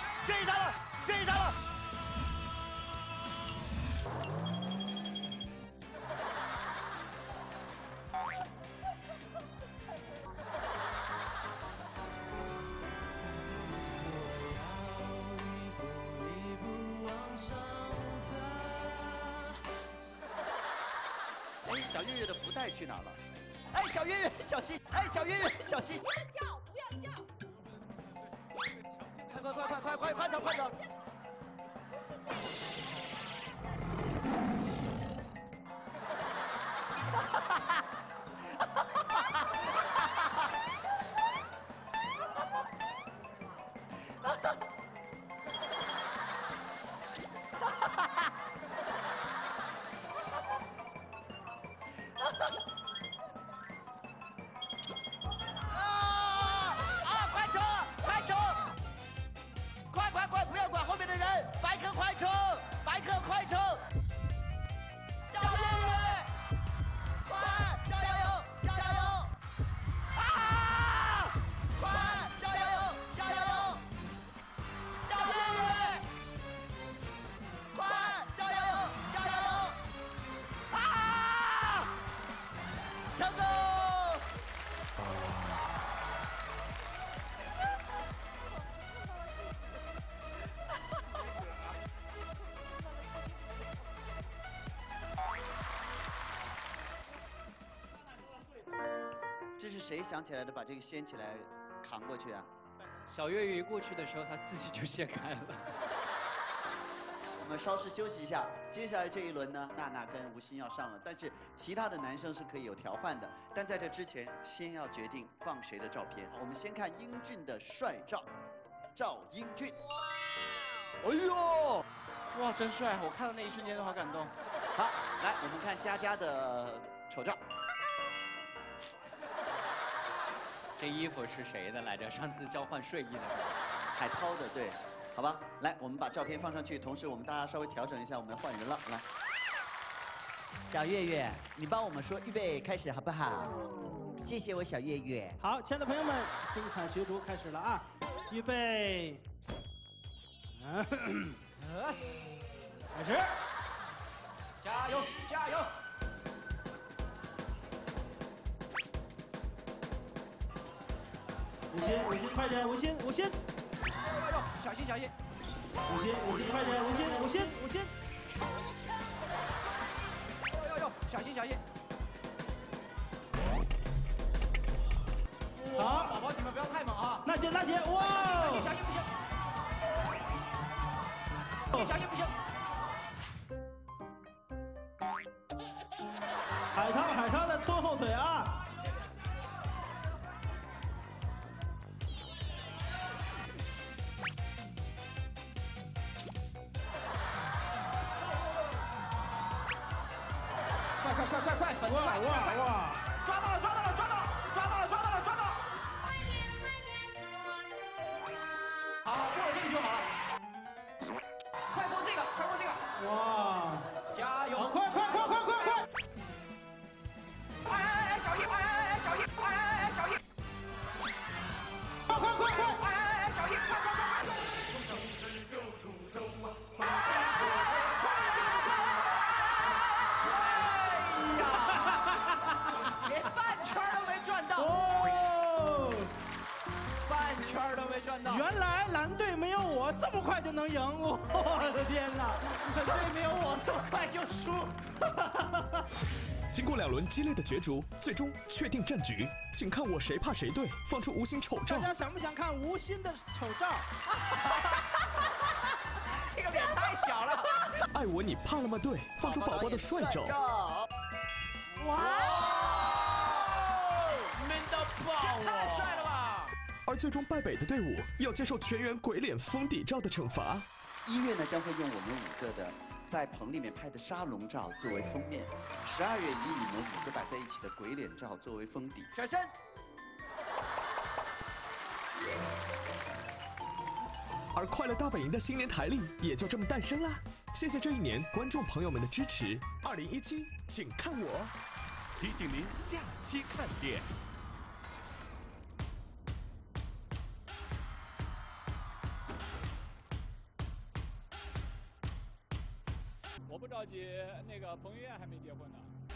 S3: 哎，小月月的福袋去哪儿了？哎，小月月小心！不要叫！快走！快！不要管后面的人，白客快冲！小月月，快，加油！啊！快，加油！小月月，快，加油！啊！成功！这是谁想起来的？把这个掀起来扛过去啊！
S11: 小月月过去的时候，她自己就掀开了。
S3: 我们稍事休息一下， 接下来这一轮呢，娜娜跟吴昕要上了，但是其他的男生是可以有调换的。但在这之前，先要决定放谁的照片。我们先看英俊的帅照，赵英俊。哇！哎呦，
S9: 哇，真帅！我看到那一瞬间都好感动。
S3: 好，来，我们看佳佳的丑照。
S11: 这衣服是谁的来着？上次交换睡衣的。
S3: 海涛的，对。好吧，来，我们把照片放上去，同时我们大家稍微调整一下，我们换人了，来。小月月，你帮我们说预备开始好不好？谢谢我小月月。
S10: 好，亲爱的朋友们，精彩角逐开始了啊！预备，开始，
S9: 加油，加油！
S10: 吴昕，吴昕，快点，吴昕，吴昕。
S9: 小心小心！
S10: 吴昕，吴昕，快点！吴昕，吴昕，吴昕！
S9: 小心小心！
S10: 好，
S9: 宝宝你们不要太猛啊！
S10: 娜姐，娜姐，哇！
S9: 小心不行！小心不行！
S10: 海涛，海涛的拖后腿啊！
S9: 快！粉丝来！哇！抓到了！抓到了！抓到了！抓到了！抓到了！抓到了！好，过了这个就好了。快过这个！快过这个！
S10: 哇！
S9: 加油！
S10: 快！
S9: 哎，小心！哎，小心！哎，小心！
S10: 快！
S9: 哎，小心！快！
S10: 原来蓝队没有我这么快就能赢，我的天哪！蓝队没有我这么快就输。
S2: 经过2轮激烈的角逐，最终确定战局。请看我谁怕谁队放出吴昕丑照。
S10: 大家想不想看吴昕的丑照？
S9: 这个脸太小了。
S2: 爱我你怕了吗队放出宝宝的帅照。
S9: 哇！man 到爆！这太帅了吧！
S2: 而最终败北的队伍要接受全员鬼脸封底照的惩罚。
S3: 1月呢将会用我们5个的在棚里面拍的沙龙照作为封面，12月以你们5个摆在一起的鬼脸照作为封底。转身。
S2: 而快乐大本营的新年台历也就这么诞生啦！谢谢这一年观众朋友们的支持。2017，请看我。
S1: 提醒您下期看点。
S16: 我不着急，那个彭于晏还没结婚呢。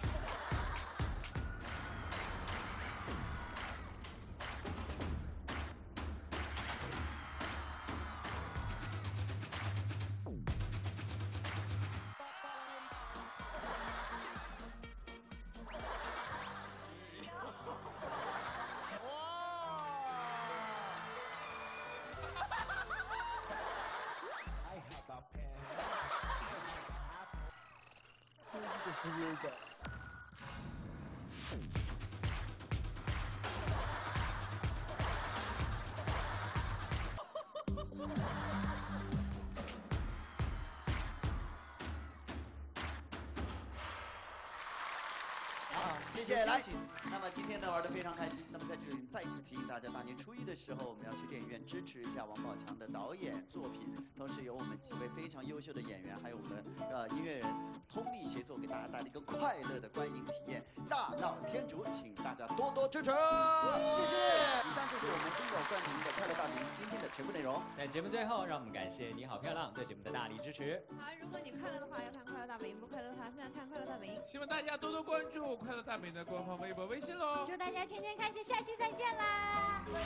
S3: 谢谢，来。那么今天呢玩得非常开心。那么在这里再一次提醒大家，大年初1的时候，我们要去电影院支持一下王宝强的导演作品，同时有我们几位非常优秀的演员，还有我们的音乐人通力协作，给大家带来一个快乐的观影体验。大闹天竺，请大家多多支持，谢谢。以上就是我们宾友冠名的快乐大本营今天的全部内容。
S11: 在节目最后，让我们感谢你好漂亮对节目的大力支持。
S8: 好，如果你快乐的话，要看快乐大本营；不快乐的话，现在看快乐大本营。
S12: 希望大家多多关注快乐大本营的官方微博、微信喽！
S14: 祝大家天天开心，下期再见啦！再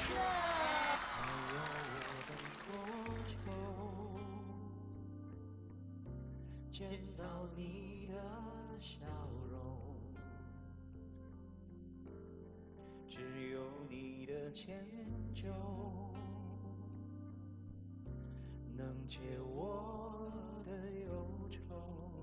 S18: 见。见到你的笑容，只有你的迁就能解我的忧愁。